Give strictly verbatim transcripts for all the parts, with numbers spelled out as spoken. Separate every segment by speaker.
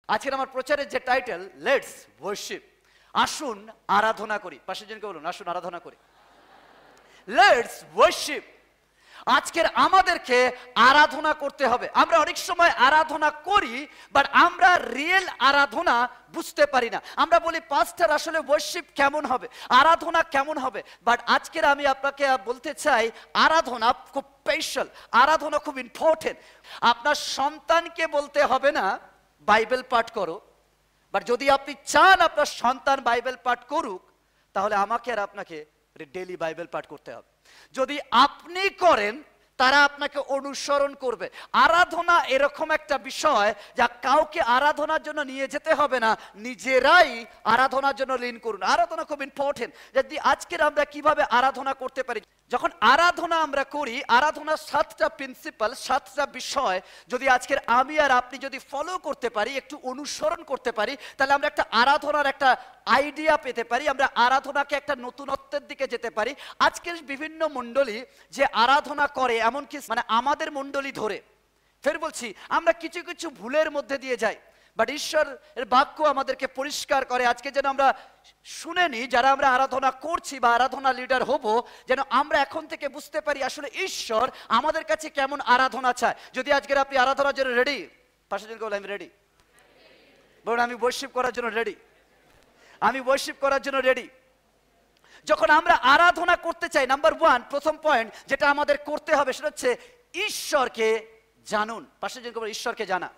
Speaker 1: আজকের আমার প্রচারের যে টাইটেল, লেটস ওয়ার্শিপ, আসুন আরাধনা করি। পাশের জনকে বলুন, আসুন আরাধনা করি। Let's worship. আজকের আমাদেরকে আরাধনা করতে হবে। আমরা অনেক সময় আরাধনা করি, বাট আমরা রিয়েল আরাধনা বুঝতে পারি না। আমরা বলি পাস্টার আসলে ওয়ার্শিপ কেমন হবে, আরাধনা কেমন হবে, বাট আজকের আমি আপনাকে বলতে চাই আরাধনা খুব স্পেশাল, আরাধনা খুব ইম্পর্টেন্ট। আপনার সন্তানকে বলতে হবে না বাইবেল পাঠ করো, বাট যদি আপনি চান আপনার সন্তান বাইবেল পাঠ করুক, তাহলে আমাকে আর আপনাকে ডেইলি বাইবেল পাঠ করতে হবে। যদি আপনি করেন, তারা আপনাকে অনুসরণ করবে। আরাধনা এরকম একটা বিষয় যা কাউকে আরাধনার জন্য নিয়ে যেতে হবে না, নিজেরাই আরাধনার জন্য লীন করুন। আরাধনা খুব ইম্পর্টেন্ট। যদি আজকের আমরা কিভাবে আরাধনা করতে পারি, যখন আরাধনা আমরা করি, আরাধনার সাতটা প্রিন্সিপাল, সাতটা বিষয় যদি আজকের আমি আর আপনি যদি ফলো করতে পারি, একটু অনুসরণ করতে পারি, তাহলে আমরা একটা আরাধনার একটা আইডিয়া পেতে পারি, আমরা আরাধনাকে একটা নতুনত্বের দিকে যেতে পারি। আজকের বিভিন্ন মণ্ডলী যে আরাধনা করে, এমনকি মানে আমাদের মণ্ডলী ধরে, ফের বলছি, আমরা কিছু কিছু ভুলের মধ্যে দিয়ে যাই, বাট ঈশ্বরের বাক্য আমাদেরকে পরিষ্কার করে। আজকে যেন আমরা শুনে নি, যারা আমরা আরাধনা করছি বা আরাধনা লিডার হব, যেন আমরা এখন থেকে বুঝতে পারি আসলে ঈশ্বর আমাদের কাছে কেমন আরাধনা চায়। যদি আজকের আপনি আরাধনার জন্য রেডি, পাশে জন বলে আমি রেডি, বলুন আমি ওয়ার্শিপ করার জন্য রেডি, আমি ওয়ার্শিপ করার জন্য রেডি। যখন আমরা আরাধনা করতে চাই, নাম্বার ওয়ান, প্রথম পয়েন্ট যেটা আমাদের করতে হবে সেটা হচ্ছে ঈশ্বরকে জানুন। পাশে জন বলে ঈশ্বরকে জানা।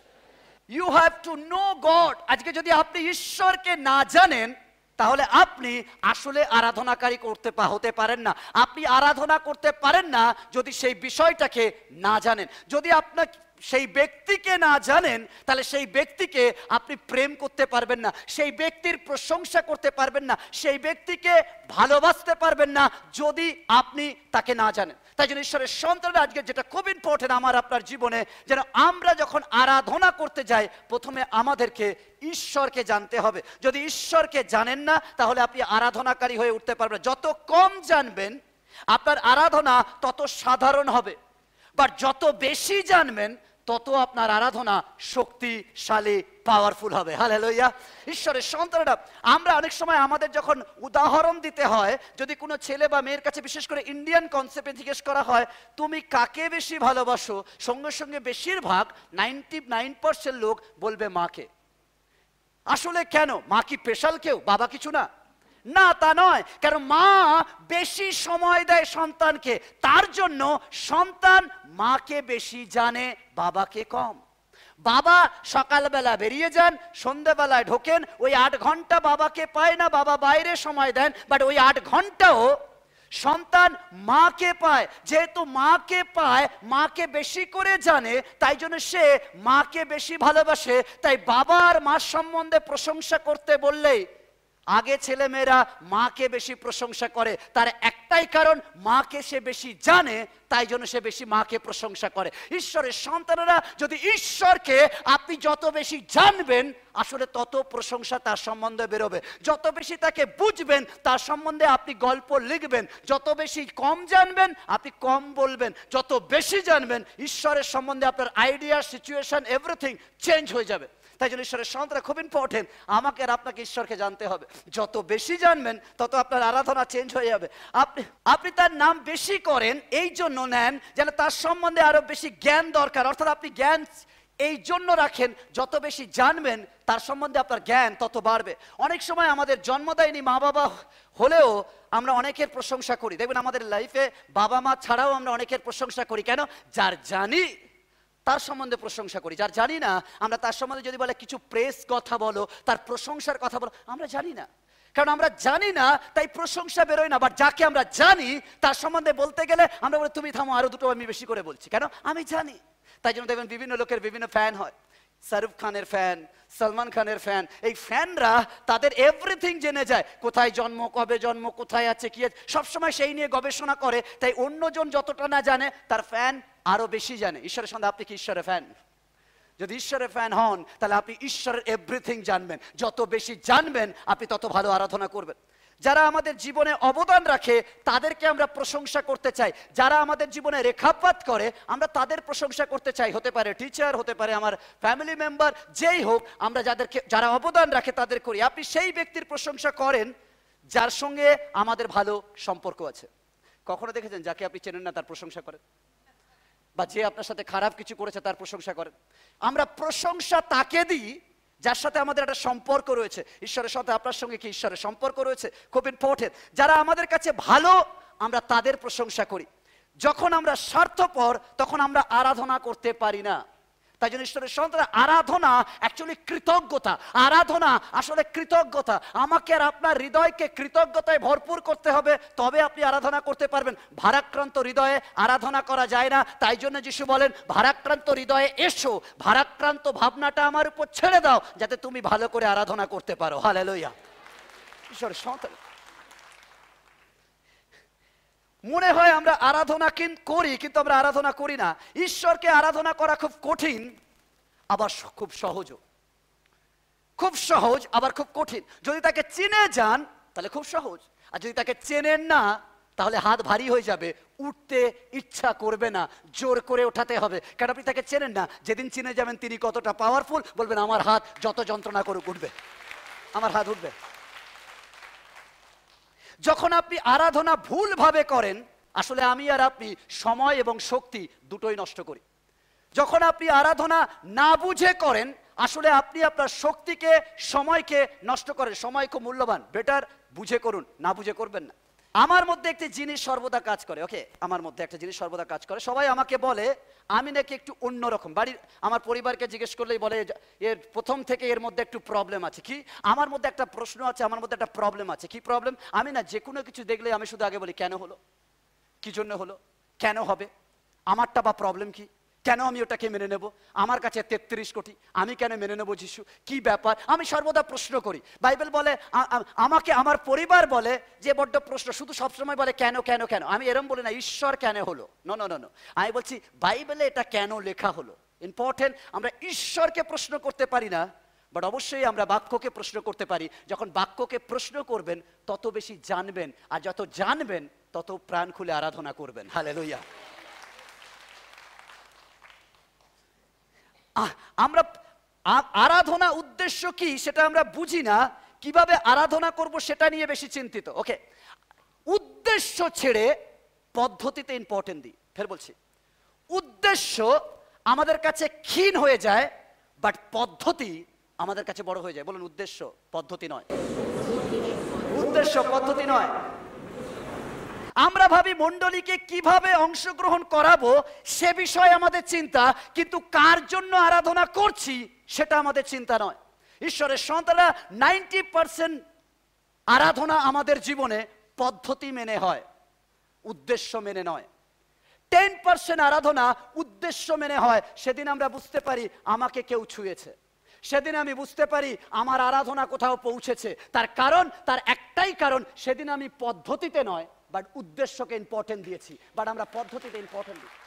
Speaker 1: You have to know God. আজকে যদি আপনি ঈশ্বরকে না জানেন, তাহলে আপনি আসলে আরাধনাকারী করতে হতে পারেন না। আপনি আরাধনা করতে পারেন না যদি সেই বিষয়টাকে না জানেন। যদি আপনার সেই ব্যক্তিকে না জানেন, তাহলে সেই ব্যক্তিকে আপনি প্রেম করতে পারবেন না, সেই ব্যক্তির প্রশংসা করতে পারবেন না, সেই ব্যক্তিকে ভালোবাসতে পারবেন না যদি আপনি তাকে না জানেন। তাই জন্য ঈশ্বরের সন্তানরা আজকে যেটা খুব ইম্পর্টেন্ট আমার আপনার জীবনে, যেন আমরা যখন আরাধনা করতে যাই, প্রথমে আমাদেরকে ঈশ্বরকে জানতে হবে। যদি ঈশ্বরকে জানেন না, তাহলে আপনি আরাধনাকারী হয়ে উঠতে পারবেন। যত কম জানবেন, আপনার আরাধনা তত সাধারণ হবে, বাট যত বেশি জানবেন, তত আপনার আরাধনা শক্তিশালী, পাওয়ারফুল হবে। হালেলুয়া। ঈশ্বরের সন্তানরা, আমরা অনেক সময় আমাদের যখন উদাহরণ দিতে হয়, যদি কোনো ছেলে বা মেয়ের কাছে, বিশেষ করে ইন্ডিয়ান কনসেপ্টে জিজ্ঞেস করা হয় তুমি কাকে বেশি ভালোবাসো, সঙ্গে সঙ্গে বেশিরভাগ নাইনটি নাইন পার্সেন্ট লোক বলবে মাকে। আসলে কেন? মা কি স্পেশাল কেউ, বাবা কিছু না? না, তা নয়। কারণ মা বেশি সময় দেয় সন্তানকে, তার জন্য সন্তান মাকে বেশি জানে, বাবাকে কম। বাবা সকালবেলা বেরিয়ে যান, সন্ধ্যাবেলায় ঢোকেন, ওই আট ঘন্টা বাবাকে পায় না, বাবা বাইরে সময় দেন, বাট ওই আট ঘন্টাও সন্তান মাকে পায়। যেহেতু মাকে পায়, মাকে বেশি করে জানে, তাই জন্য সে মাকে বেশি ভালোবাসে। তাই বাবা আর মার সম্বন্ধে প্রশংসা করতে বললেই আগে ছেলে মেয়েরা মাকে বেশি প্রশংসা করে, তার একটাই কারণ, মাকে সে বেশি জানে, তাই জন্য সে বেশি মাকে প্রশংসা করে। ঈশ্বরের সন্তানেরা, যদি ঈশ্বরকে আপনি যত বেশি জানবেন, আসলে তত প্রশংসা তার সম্বন্ধে বেরোবে। যত বেশি তাকে বুঝবেন, তার সম্বন্ধে আপনি গল্প লিখবেন। যত বেশি কম জানবেন, আপনি কম বলবেন। যত বেশি জানবেন ঈশ্বরের সম্বন্ধে, আপনার আইডিয়া, সিচুয়েশন, এভরিথিং চেঞ্জ হয়ে যাবে। তাই জন্য ঈশ্বরের সন্তানরা খুব ইম্পর্টেন্ট। আমাকে আর আপনাকে ঈশ্বরকে জানতে হবে। যত বেশি জানবেন, তত আপনার আরাধনা চেঞ্জ হয়ে যাবে। আপনি আপনি তার নাম বেশি করেন, এই জন্য নেন যেন তার সম্বন্ধে আরো বেশি জ্ঞান দরকার। অর্থাৎ আপনি জ্ঞান এই জন্য রাখেন, যত বেশি জানবেন তার সম্বন্ধে আপনার জ্ঞান তত বাড়বে। অনেক সময় আমাদের জন্ম দেয়নি মা বাবা হলেও আমরা অনেকের প্রশংসা করি। দেখবেন আমাদের লাইফে বাবা মা ছাড়াও আমরা অনেকের প্রশংসা করি। কেন? যার জানি তার সম্বন্ধে প্রশংসা করি, যার জানি না আমরা তার সম্বন্ধে যদি বলে কিছু প্রেস কথা বলো, তার প্রশংসার কথা বলো, আমরা জানি না। কারণ আমরা জানি না, তাই প্রশংসা বেরোয় না। বাট যাকে আমরা জানি তার সম্বন্ধে বলতে গেলে আমরা বলি তুমি থামো, আরো দুটো আমি বেশি করে বলছি। কেন? আমি জানি। তাই জন্য দেখবেন বিভিন্ন লোকের বিভিন্ন ফ্যান হয়। শাহরুখ খানের ফ্যান, সলমান খানের ফ্যান। এই ফ্যানরা তাদের এভরিথিং জেনে যায়, কোথায় জন্ম, কবে জন্ম, কোথায় আছে, কি আছে, সবসময় সেই নিয়ে গবেষণা করে। তাই অন্যজন যতটা না জানে, তার ফ্যান আরো বেশি জানে। ঈশ্বরের সঙ্গে আপনি কি ঈশ্বরের ফ্যান? যদি ঈশ্বরের ফ্যান হন, তাহলে আপনি ঈশ্বরের এভরিথিং জানবেন। যত বেশি জানবেন, আপনি তত ভালো আরাধনা করবেন। যারা আমাদের জীবনে অবদান রাখে তাদেরকে আমরা প্রশংসা করতে চাই, যারা আমাদের জীবনে রেখাপাত করে আমরা তাদের প্রশংসা করতে চাই। হতে পারে টিচার, হতে পারে আমার ফ্যামিলি মেম্বার, যেই হোক, আমরা যাদেরকে যারা অবদান রাখে তাদের করি। আপনি সেই ব্যক্তির প্রশংসা করেন যার সঙ্গে আমাদের ভালো সম্পর্ক আছে। কখনো দেখেছেন যাকে আপনি চেনেন না তার প্রশংসা করেন, বা যে আপনার সাথে খারাপ কিছু করেছে তার প্রশংসা করেন? আমরা প্রশংসা তাকে দিই যার সাথে আমাদের একটা সম্পর্ক রয়েছে। ঈশ্বরের সাথে আপনার সঙ্গে কি ঈশ্বরের সম্পর্ক রয়েছে? খুব ইম্পর্টেন্ট। যারা আমাদের কাছে ভালো আমরা তাদের প্রশংসা করি। যখন আমরা স্বার্থপর তখন আমরা আরাধনা করতে পারি না। তাই জন্য ঈশ্বরের সন্তান, আরাধনা অ্যাকচুয়ালি কৃতজ্ঞতা। আরাধনা আসলে কৃতজ্ঞতা। আমাকে আর আপনার হৃদয়কে কৃতজ্ঞতায় ভরপুর করতে হবে, তবে আপনি আরাধনা করতে পারবেন। ভারাক্রান্ত হৃদয়ে আরাধনা করা যায় না। তাই জন্য যিশু বলেন, ভারাক্রান্ত হৃদয়ে এসো, ভারাক্রান্ত ভাবনাটা আমার উপর ছেড়ে দাও, যাতে তুমি ভালো করে আরাধনা করতে পারো। হালেলুয়া। ঈশ্বরের সন্তান, মনে হয় আমরা আরাধনা করি কিন্তু আমরা আরাধনা করি না। ঈশ্বরকে আরাধনা করা খুব কঠিন, আবার খুব সহজও। খুব সহজ আবার খুব কঠিন। যদি তাকে চিনে যান তাহলে খুব সহজ, আর যদি তাকে চেনেন না তাহলে হাত ভারী হয়ে যাবে, উঠতে ইচ্ছা করবে না, জোর করে ওঠাতে হবে। কারণ আপনি তাকে চেনেন না। যেদিন চিনে যাবেন তিনি কতটা পাওয়ারফুল, বলবেন আমার হাত যত যন্ত্রণা করুক উঠবে, আমার হাত উঠবে। যখন আপনি আরাধনা ভুলভাবে করেন, আসলে আমি আর আপনি সময় এবং শক্তি দুটোই নষ্ট করি। যখন আপনি আরাধনা না বুঝে করেন, আসলে আপনি আপনার শক্তিকে, সময়কে নষ্ট করেন। সময় খুব মূল্যবান, বেটার বুঝে করুন, না বুঝে করবেন না। আমার মধ্যে একটি জিনিস সর্বদা কাজ করে। ওকে, আমার মধ্যে একটা জিনিস সর্বদা কাজ করে। সবাই আমাকে বলে আমি নাকি একটু অন্যরকম। বাড়ির আমার পরিবারকে জিজ্ঞেস করলেই বলে এর প্রথম থেকে এর মধ্যে একটু প্রবলেম আছে। কি? আমার মধ্যে একটা প্রশ্ন আছে, আমার মধ্যে একটা প্রবলেম আছে। কি প্রবলেম? আমি না যে কোনো কিছু দেখলে আমি শুধু আগে বলি কেন হলো, কি জন্য হলো, কেন হবে, আমারটা বা প্রবলেম কি, কেন আমি ওটাকে মেনে নেব, আমার কাছে তেত্রিশ কোটি, আমি কেন মেনে নেব যিশু, কি ব্যাপার, আমি সর্বদা প্রশ্ন করি। বাইবেল বলে, আমাকে আমার পরিবার বলে যে বড্ড প্রশ্ন, শুধু সবসময় বলে কেন কেন কেন। আমি এরম বলি না ঈশ্বর কেন হলো, নো নো নো নো আমি বলছি বাইবেলে এটা কেন লেখা হলো। ইম্পর্টেন্ট। আমরা ঈশ্বরকে প্রশ্ন করতে পারি না, বাট অবশ্যই আমরা বাক্যকে প্রশ্ন করতে পারি। যখন বাক্যকে প্রশ্ন করবেন তত বেশি জানবেন, আর যত জানবেন তত প্রাণ খুলে আরাধনা করবেন। হালেলুয়া। আমরা আরাধনা উদ্দেশ্য কি সেটা আমরা বুঝি না, কিভাবে আরাধনা করব সেটা নিয়ে বেশি চিন্তিত। ওকে, উদ্দেশ্য ছেড়ে পদ্ধতিতে ইম্পর্টেন্ট দিই। ফের বলছি, উদ্দেশ্য আমাদের কাছে ক্ষীণ হয়ে যায়, বাট পদ্ধতি আমাদের কাছে বড় হয়ে যায়। বলুন, উদ্দেশ্য পদ্ধতি নয়, উদ্দেশ্য পদ্ধতি নয়। আমরা ভাবি মণ্ডলীকে কিভাবে অংশগ্রহণ করাবো সে বিষয়ে আমাদের চিন্তা, কিন্তু কার জন্য আরাধনা করছি সেটা আমাদের চিন্তা নয়। ঈশ্বরের সন্তানরা নাইনটি পার্সেন্ট আরাধনা আমাদের জীবনে পদ্ধতি মেনে হয়, উদ্দেশ্য মেনে নয়। টেন পার্সেন্ট আরাধনা উদ্দেশ্য মেনে হয়। সেদিন আমরা বুঝতে পারি আমাকে কেউ ছুঁয়েছে, সেদিন আমি বুঝতে পারি আমার আরাধনা কোথাও পৌঁছেছে। তার কারণ, তার একটাই কারণ, সেদিন আমি পদ্ধতিতে নয় বাট উদ্দেশ্যকে ইম্পর্টেন্ট দিয়েছি। বাট আমরা পদ্ধতিতে ইম্পর্টেন্ট দিই।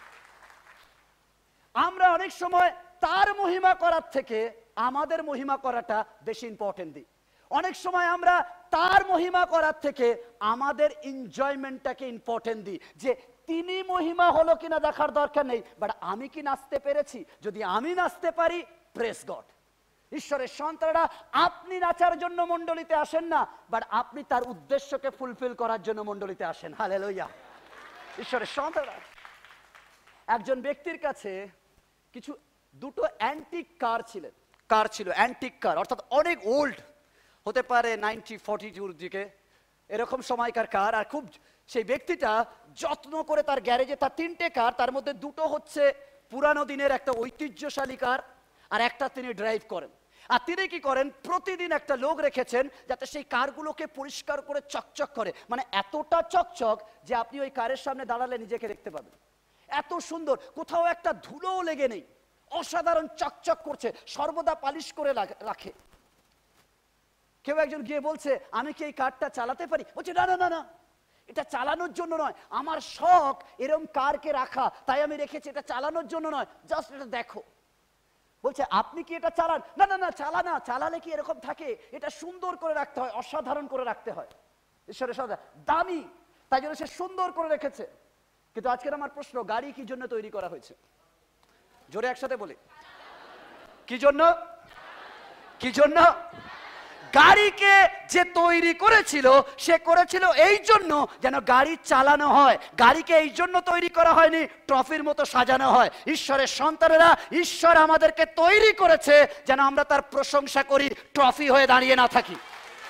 Speaker 1: আমরা অনেক সময় তার মহিমা করার থেকে আমাদের মহিমা করাটা বেশি ইম্পর্টেন্ট দিই। অনেক সময় আমরা তার মহিমা করার থেকে আমাদের এনজয়মেন্টটাকে ইম্পর্টেন্ট দিই, যে তিনি মহিমা হলো কিনা দেখার দরকার নেই, বাট আমি কি নাচতে পেরেছি। যদি আমি নাচতে পারি, প্রেজ গড। ঈশ্বরের সন্তানরা, আপনি নাচার জন্য মণ্ডলীতে আসেন না, বাট আপনি তার উদ্দেশ্যকে ফুলফিল করার জন্য মণ্ডলীতে আসেন। হালেলুয়া। ঈশ্বরের সন্তানরা, একজন ব্যক্তির কাছে কিছু দুটো অ্যান্টিক কার ছিলেন, কার ছিল অ্যান্টিক কার, অর্থাৎ অনেক ওল্ড, হতে পারে নাইনটি ফর্টি টুর দিকে এরকম সময়কার কার। আর খুব সেই ব্যক্তিটা যত্ন করে তার গ্যারেজে তার তিনটে কার, তার মধ্যে দুটো হচ্ছে পুরানো দিনের একটা ঐতিহ্যশালী কার, আর একটা তিনি ড্রাইভ করেন। আর তিনি কি করেন, প্রতিদিন একটা লোক রেখেছেন যাতে সেই কারগুলোকে পরিষ্কার করে চকচক করে, মানে এতটা চকচক যে আপনি ওই কারের সামনে দাঁড়ালে নিজেকে দেখতে পাবেন। এত সুন্দর, কোথাও একটা ধুলোও লেগে নেই, অসাধারণ চকচক করছে, সর্বদা পালিশ করে রাখে। কেউ একজন গিয়ে বলছে, আমি কি এই কারটা চালাতে পারি? বলছে না না না না, এটা চালানোর জন্য নয়, আমার শখ এরকম কারকে রাখা, তাই আমি রেখেছি, এটা চালানোর জন্য নয়, জাস্ট এটা দেখো। বলছে আপনি কি এটা চালান? না না না, চালা না, চালালে কি এরকম থাকে, এটা সুন্দর করে রাখতে হয়, অসাধারণ করে রাখতে হয়। ঈশ্বরের সন্তান দামি, তাই জন্য সে সুন্দর করে রেখেছে। কিন্তু আজকের আমার প্রশ্ন, গাড়ি কি জন্য তৈরি করা হয়েছে? জোরে একসাথে বলি, কি জন্য? কি জন্য? গাড়িকে যে তৈরি করেছিল সে করেছিল এই জন্য যেন গাড়ি চালানো হয়। গাড়িকে এই জন্য তৈরি করা হয়নি ট্রফির মতো সাজানো হয়। ঈশ্বরের সন্তানেরা, ঈশ্বর আমাদেরকে তৈরি করেছে যেন আমরা তার প্রশংসা করি, ট্রফি হয়ে দাঁড়িয়ে না থাকি।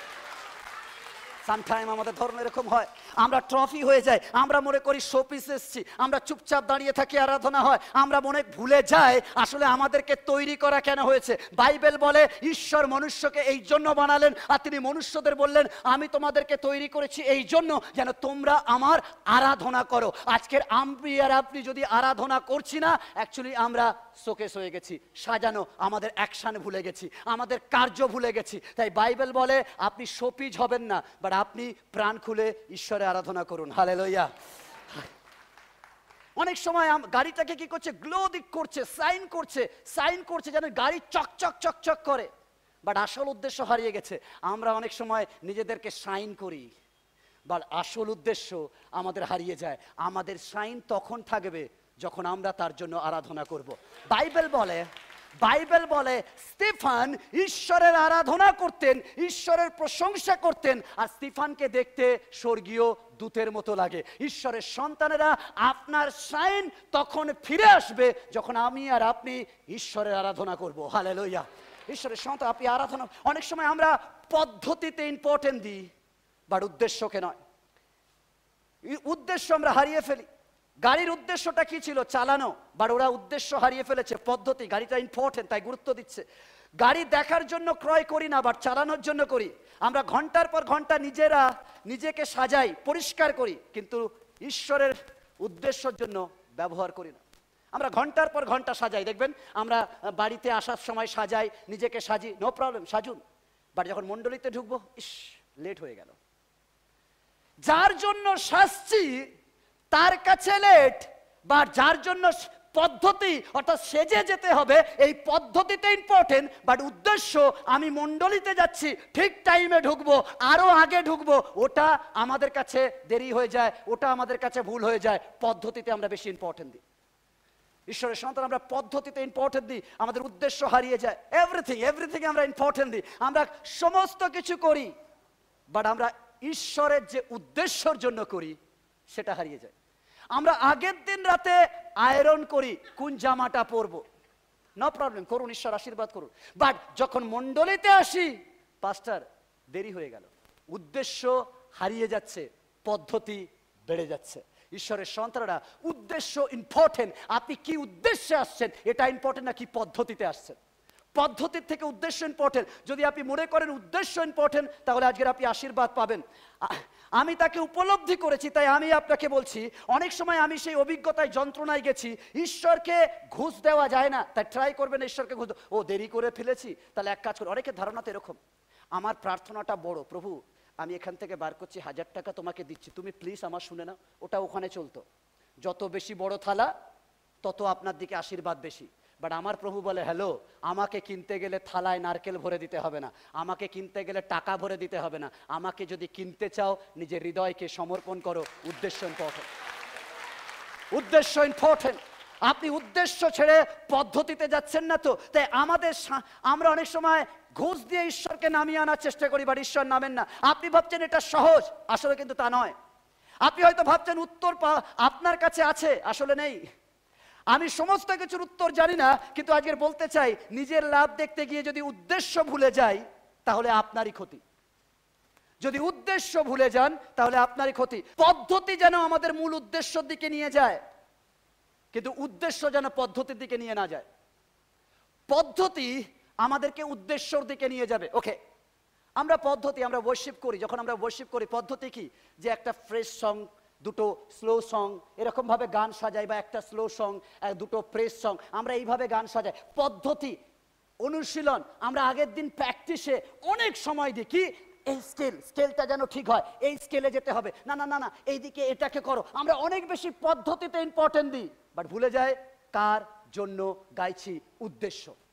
Speaker 1: সামটাইম আমাদের ধর্ম এরকম হয়, আমরা ট্রফি হয়ে যাই, আমরা মনে করি শোপিস এসছি, আমরা চুপচাপ দাঁড়িয়ে থাকি, আরাধনা হয়, আমরা মনে ভুলে যাই আসলে আমাদেরকে তৈরি করা কেন হয়েছে। বাইবেল বলে ঈশ্বর মনুষ্যকে এই জন্য বানালেন, আর তিনি মনুষ্যদের বললেন আমি তোমাদেরকে তৈরি করেছি এই জন্য যেন তোমরা আমার আরাধনা করো। আজকের আমি আর আপনি যদি আরাধনা করছি না, অ্যাকচুয়ালি আমরা শোকেস হয়ে গেছি, সাজানো, আমাদের অ্যাকশন ভুলে গেছি, আমাদের কার্য ভুলে গেছি। তাই বাইবেল বলে আপনি শোপিজ হবেন না, বাট আপনি প্রাণ খুলে ঈশ্বরের আরাধনা করুন। হালেলুয়া। অনেক সময় গাড়িটাকে কি করছে, গ্লো দিক করছে, সাইন করছে, সাইন করছে যেন গাড়ি চকচক চকচক করে, বাট আসল উদ্দেশ্য হারিয়ে গেছে। আমরা অনেক সময় নিজেদেরকে সাইন করি, বাট আসল উদ্দেশ্য আমাদের হারিয়ে যায়। আমাদের সাইন তখন থাকবে যখন আমরা তার জন্য আরাধনা করব। বাইবেল বলে বাইবেল বলে স্তিফান ঈশ্বরের আরাধনা করতেন, ঈশ্বরের প্রশংসা করতেন, আর স্তিফানকে দেখতে স্বর্গীয় দূতের মতো লাগে। ঈশ্বরের সন্তানেরা, আপনার সাইন তখন ফিরে আসবে যখন আমি আর আপনি ঈশ্বরের আরাধনা করব। হালেলুয়া। ঈশ্বরের সন্তান, আপনি আরাধনা, অনেক সময় আমরা পদ্ধতিতে ইম্পর্টেন্ট দিই, বাট উদ্দেশ্যকে নয়। উদ্দেশ্য আমরা হারিয়ে ফেলি। গাড়ির উদ্দেশ্যটা কি ছিল? চালানো, বাট ওরা উদ্দেশ্য হারিয়ে ফেলেছে। পদ্ধতি, গাড়িটা ইম্পর্টেন্ট তাই গুরুত্ব দিচ্ছে। গাড়ি দেখার জন্য ক্রয় করি না, বাট চালানোর জন্য করি। আমরা ঘন্টার পর ঘন্টা নিজেরা নিজেকে সাজাই, পরিষ্কার করি, কিন্তু ঈশ্বরের উদ্দেশ্যের জন্য ব্যবহার করি না। আমরা ঘন্টার পর ঘন্টা সাজাই, দেখবেন আমরা বাড়িতে আসার সময় সাজাই, নিজেকে সাজি, নো প্রবলেম, সাজুন, বাট যখন মণ্ডলীতে ঢুকবো, ইস লেট হয়ে গেল। যার জন্য সাজছি তার কাছে লেট, বা যার জন্য পদ্ধতি অর্থাৎ সেজে যেতে হবে, এই পদ্ধতিতে ইম্পর্টেন্ট, বাট উদ্দেশ্য আমি মণ্ডলীতে যাচ্ছি, ঠিক টাইমে ঢুকবো, আরো আগে ঢুকবো, ওটা আমাদের কাছে দেরি হয়ে যায়, ওটা আমাদের কাছে ভুল হয়ে যায়। পদ্ধতিতে আমরা বেশি ইম্পর্টেন্ট দিই। ঈশ্বরের সন্তান, আমরা পদ্ধতিতে ইম্পর্টেন্ট দিই, আমাদের উদ্দেশ্য হারিয়ে যায়। এভরিথিং এভরিথিং আমরা ইম্পর্টেন্ট দিই, আমরা সমস্ত কিছু করি, বাট আমরা ঈশ্বরের যে উদ্দেশ্যর জন্য করি সেটা হারিয়ে যায়। আমরা আগের দিন রাতে আয়রন করি কোন জামাটা পরবো, নো প্রবলেম, করুন, ঈশ্বর আশীর্বাদ করুন, বাট যখন মণ্ডলীতে আসি, পাস্টার দেরি হয়ে গেল, উদ্দেশ্য হারিয়ে যাচ্ছে, পদ্ধতি বেড়ে যাচ্ছে। ঈশ্বরের সন্তানরা, উদ্দেশ্য ইম্পর্টেন্ট। আপনি কি উদ্দেশ্যে আসছেন এটা ইম্পর্টেন্ট না কি পদ্ধতিতে আসছেন। পদ্ধতির থেকে উদ্দেশ্য ইম্পর্টেন্ট। যদি আপনি মনে করেন উদ্দেশ্য ইম্পর্টেন্ট, তাহলে আজকের আপনি আশীর্বাদ পাবেন। আমি তাকে উপলব্ধি করেছি, তাই আমি আপনাকে বলছি, অনেক সময় আমি সেই অভিজ্ঞতায়, যন্ত্রণায় গেছি। ঈশ্বরকে ঘুষ দেওয়া যায় না, তাই ট্রাই করবেন ঈশ্বরকে ঘুষ, ও দেরি করে ফেলেছি, তাহলে এক কাজ করে। অনেকের ধারণা তো এরকম, আমার প্রার্থনাটা বড়, প্রভু আমি এখান থেকে বার করছি হাজার টাকা তোমাকে দিচ্ছি, তুমি প্লিজ আমার শুনে নাও। ওটা ওখানে চলতো, যত বেশি বড় থালা তত আপনার দিকে আশীর্বাদ বেশি। বাট আমার প্রভু বলে, হ্যালো, আমাকে কিনতে গেলে থালায় নারকেল ভরে দিতে হবে না, আমাকে কিনতে গেলে টাকা ভরে দিতে হবে না, আমাকে যদি কিনতে চাও নিজের হৃদয়কে সমর্পণ করো। উদ্দেশ্য ইম্পর্টেন্ট, উদ্দেশ্য ইম্পর্টেন্ট। আপনি উদ্দেশ্য ছেড়ে পদ্ধতিতে যাচ্ছেন না তো। তাই আমাদের, আমরা অনেক সময় ঘুষ দিয়ে ঈশ্বরকে নামিয়ে আনার চেষ্টা করি, বাট ঈশ্বর নামেন না। আপনি ভাবছেন এটা সহজ, আসলে কিন্তু তা নয়। আপনি হয়তো ভাবছেন উত্তর আপনার কাছে আছে, আসলে নেই। আমি সমস্ত কিছুর উত্তর জানি না, কিন্তু আজকে বলতে চাই, নিজের লাভ দেখতে গিয়ে যদি উদ্দেশ্য ভুলে যাই তাহলে আপনারই ক্ষতি। যদি উদ্দেশ্য ভুলে যান তাহলে আপনারই ক্ষতি। পদ্ধতি যেন আমাদের মূল উদ্দেশ্যের দিকে নিয়ে যায়, কিন্তু উদ্দেশ্য যেন পদ্ধতির দিকে নিয়ে না যায়। পদ্ধতি আমাদেরকে উদ্দেশ্যর দিকে নিয়ে যাবে। ওকে, আমরা পদ্ধতি, আমরা ওয়ার্শিপ করি, যখন আমরা ওয়ার্শিপ করি পদ্ধতি কি, যে একটা ফ্রেশ সং, দুটো স্লো সং, এরকম ভাবে গান সাজাই, বা একটা স্লো সং, দুটো প্রেস সং, আমরা এইভাবে গান সাজাই। পদ্ধতি, অনুশীলন, আমরা আগের দিন প্র্যাকটিসে অনেক সময় দিই, কি এই স্কেল, স্কেলটা যেন ঠিক হয়, এই স্কেলে যেতে হবে, না না না না এইদিকে এটাকে করো। আমরা অনেক বেশি পদ্ধতিতে ইম্পর্টেন্ট দিই, বাট ভুলে যায় কার জন্য গাইছি, উদ্দেশ্য।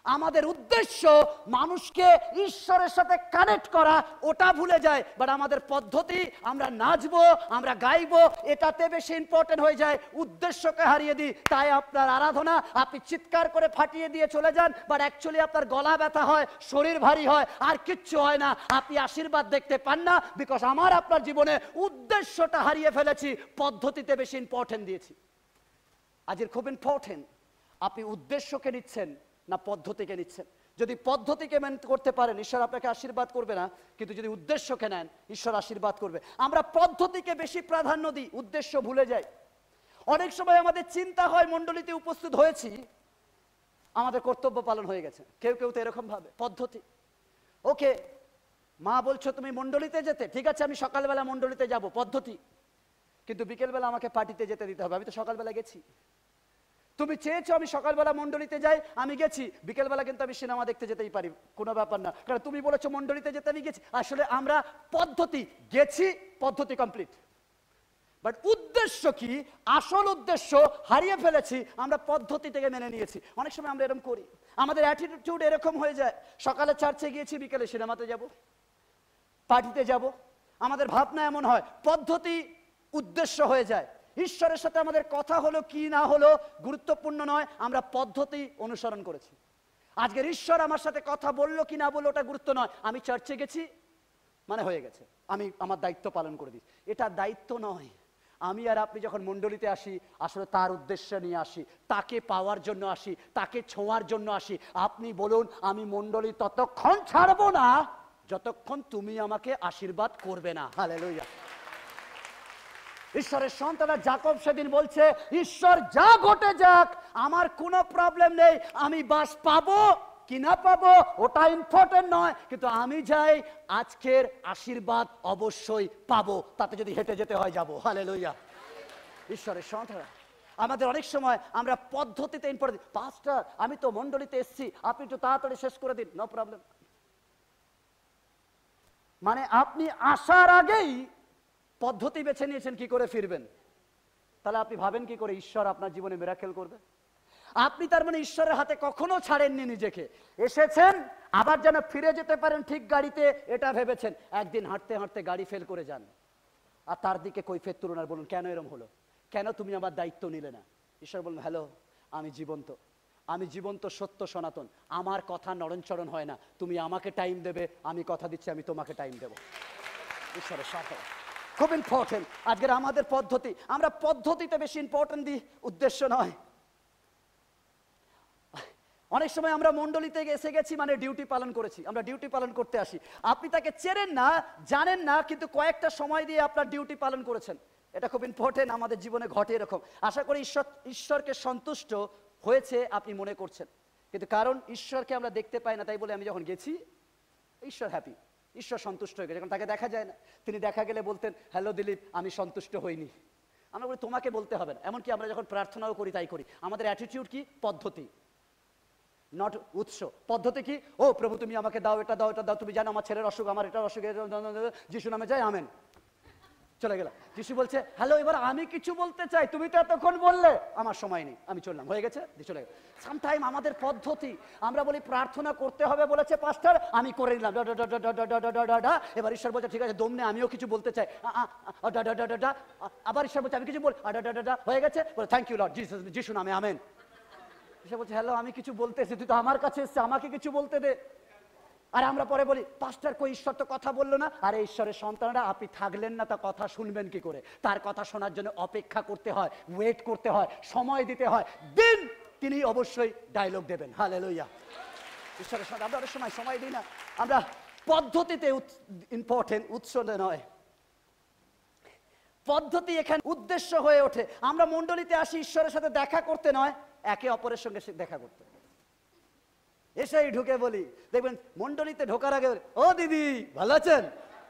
Speaker 1: আমাদের উদ্দেশ্য মানুষকে ঈশ্বরের সাথে কানেক্ট করা, ওটা ভুলে যায়। বাট আমাদের পদ্ধতি, আমরা নাচবো, আমরা গাইবো, এটাতে বেশি ইম্পর্টেন্ট হয়ে যায়, উদ্দেশ্যকে হারিয়ে দিই। তাই আপনার আরাধনা আপনি চিৎকার করে ফাটিয়ে দিয়ে চলে যান, বাট অ্যাকচুয়ালি আপনার গলা ব্যথা হয়, শরীর ভারী হয়, আর কিচ্ছু হয় না, আপনি আশীর্বাদ দেখতে পান না। বিকজ আমার আপনার জীবনে উদ্দেশ্যটা হারিয়ে ফেলেছি, পদ্ধতিতে বেশি ইম্পর্টেন্ট দিয়েছি। আজকের খুব ইম্পর্টেন্ট, আপনি উদ্দেশ্যকে নিচ্ছেন না পদ্ধতিকে নিচ্ছেন। যদি পদ্ধতিকে মেনে করতে পারেন, ঈশ্বর আপনাকে আশীর্বাদ করবে না, কিন্তু যদি উদ্দেশ্যকে নেন, ঈশ্বর আশীর্বাদ করবে। আমরা পদ্ধতিকে বেশি প্রাধান্য দিই, উদ্দেশ্য ভুলে যাই। অনেক সময় আমাদের চিন্তা হয় মণ্ডলীতে উপস্থিত হয়েছি, আমাদের কর্তব্য পালন হয়ে গেছে। কেউ কেউ তো এরকম ভাবে, পদ্ধতি। ওকে, মা বলছো তুমি মণ্ডলীতে যেতে, ঠিক আছে আমি সকালবেলা মণ্ডলীতে যাব, পদ্ধতি। কিন্তু বিকেলবেলা আমাকে পার্টিতে যেতে দিতে হবে, আমি তো সকালবেলা গেছি। তুমি চেয়েছো আমি সকালবেলা মণ্ডলীতে যাই, আমি গেছি, বিকেলবেলা কিন্তু আমি সিনেমা দেখতে যেতেই পারি, কোনো ব্যাপার না, কারণ তুমি বলেছো মণ্ডলীতে যেতে, আমি গেছি। আসলে আমরা পদ্ধতি গেছি, পদ্ধতি কমপ্লিট, বাট উদ্দেশ্য কি, আসল উদ্দেশ্য হারিয়ে ফেলেছি, আমরা পদ্ধতি থেকে মেনে নিয়েছি। অনেক সময় আমরা এরকম করি, আমাদের অ্যাটিটিউড এরকম হয়ে যায়, সকালে চার্চে গিয়েছি, বিকেলে সিনেমাতে যাব, পার্টিতে যাব। আমাদের ভাবনা এমন হয়, পদ্ধতি উদ্দেশ্য হয়ে যায়। ঈশ্বরের সাথে আমাদের কথা হলো কি না হলো গুরুত্বপূর্ণ নয়, আমরা পদ্ধতি অনুসরণ করেছি। আজকের ঈশ্বর আমার সাথে কথা বললো কি না বললো ওটা গুরুত্ব নয়, আমি চার্চে গেছি মানে হয়ে গেছে, আমি আমার দায়িত্ব পালন করে দিই। এটা দায়িত্ব নয়। আমি আর আপনি যখন মণ্ডলীতে আসি, আসলে তার উদ্দেশ্য নিয়ে আসি, তাকে পাওয়ার জন্য আসি, তাকে ছোঁয়ার জন্য আসি। আপনি বলুন, আমি মণ্ডলী ততক্ষণ ছাড়বো না যতক্ষণ তুমি আমাকে আশীর্বাদ করবে না। হালেলুয়া। ঈশ্বরের সন্তানরা যাকব সেদিন বলছে, ঈশ্বর যা ঘটে যাক আমার কোনো প্রবলেম নেই, আমি বাস পাবো কি না পাবো ওটা ইম্পর্টেন্ট নয়, কিন্তু আমি যাই আজকের আশীর্বাদ অবশ্যই পাবো, তাতে যদি হেঁটে যেতে হয় যাবো। হালেলুয়া। ঈশ্বরের সন্তানরা আমাদের অনেক সময় আমরা পদ্ধতিতে ইম্পর্টেন্ট, পাস্টার আমি তো মণ্ডলীতে এসেছি, আপনি একটু তাড়াতাড়ি শেষ করে দিন, নো প্রবলেম। মানে আপনি আসার আগেই পদ্ধতি বেছে নিয়েছেন কি করে ফিরবেন, তাহলে আপনি ভাবেন কি করে ঈশ্বর আপনার জীবনে মিরাকেল করবে? আপনি তার মানে ঈশ্বরের হাতে কখনো ছাড়েননি নিজেকে, এসেছেন আবার যেন ফিরে যেতে পারেন ঠিক গাড়িতে, এটা ভেবেছেন। একদিন হাঁটতে হাঁটতে গাড়ি ফেল করে যান, আর তার দিকে কৈফিয়ত তুলুন আর বলুন, কেন এরম হলো, কেন তুমি আমার দায়িত্ব নিলে না? ঈশ্বর বলুন, হ্যালো আমি জীবন্ত, আমি জীবন্ত সত্য সনাতন, আমার কথা নড়নচড়ন হয় না, তুমি আমাকে টাইম দেবে, আমি কথা দিচ্ছি আমি তোমাকে টাইম দেবো। ঈশ্বরের সাথে খুব ইম্পর্টেন্ট আজকের আমাদের পদ্ধতি, আমরা পদ্ধতিতে বেশি ইম্পর্টেন্ট দিই, উদ্দেশ্য নয়। অনেক সময় আমরা মণ্ডলীতে এসে গেছি মানে ডিউটি পালন করেছি, আমরা ডিউটি পালন করতে আসি। আপনি তাকে চেনেন না, জানেন না, কিন্তু কয়েকটা সময় দিয়ে আপনার ডিউটি পালন করেছেন। এটা খুব ইম্পর্টেন্ট, আমাদের জীবনে ঘটে এরকম। আশা করি ঈশ্বর ঈশ্বরকে সন্তুষ্ট হয়েছে আপনি মনে করছেন, কিন্তু কারণ ঈশ্বরকে আমরা দেখতে পাই না, তাই বলে আমি যখন গেছি ঈশ্বর হ্যাপি, ঈশ্বর সন্তুষ্ট হয়ে গেছে, যখন তাকে দেখা যায় না। তিনি দেখা গেলে বলতেন, হ্যালো দিলীপ আমি সন্তুষ্ট হইনি। আমরা বলি তোমাকে বলতে হবে না। এমনকি আমরা যখন প্রার্থনাও করি তাই করি, আমাদের অ্যাটিটিউড কি, পদ্ধতি নট উৎস। পদ্ধতি কি, ও প্রভু তুমি আমাকে দাও, এটা দাও, এটা দাও, তুমি জানো আমার ছেলের অসুখ, আমার এটা অসুখ, যিশু নামে যাই আমেন, চলে গেলাম। যিশু বলছে হ্যালো এবার আমি কিছু বলতে চাই, তুমি তো এতক্ষণ বললে, আমার সময় নেই, আমি চললাম, হয়ে গেছে, চলে গেল। সামটাইম আমাদের পদ্ধতি, আমরা বলি প্রার্থনা করতে হবে বলেছে পাস্টার, আমি করে নিলাম, এবার ঈশ্বর বলছে ঠিক আছে দমনে আমিও কিছু বলতে চাই, আবার ঈশ্বর বলছে আমি কিছু বল, হয়ে গেছে, বলে থ্যাংক ইউ লর্ড জিসাস, যিশু নামে আমেন। সে বলছে হ্যালো আমি কিছু বলতেছি, তুই তো আমার কাছে এসছে, আমাকে কিছু বলতে দে। আর আমরা পরে বলি পাস্টার কই ঈশ্বর তো কথা বললো না। আরে ঈশ্বরের সন্তানরা আপনি থাকলেন না, তা কথা শুনবেন কি করে? তার কথা শোনার জন্য অপেক্ষা করতে হয়, ওয়েট করতে হয়, সময় দিতে হয়, দিন তিনি অবশ্যই ডায়লগ দেবেন। হালেলুয়া। ঈশ্বরের সন্তান আমরা অনেক সময় সময় দিই না, আমরা পদ্ধতিতে ইম্পর্টেন্ট, উৎস নয়। পদ্ধতি এখানে উদ্দেশ্য হয়ে ওঠে। আমরা মণ্ডলীতে আসি ঈশ্বরের সাথে দেখা করতে নয়, একে অপরের সঙ্গে দেখা করতে। এসেই ঢুকে বলি, দেখবেন মণ্ডলীতে ঢোকার আগে ও দিদি ভালো আছেন,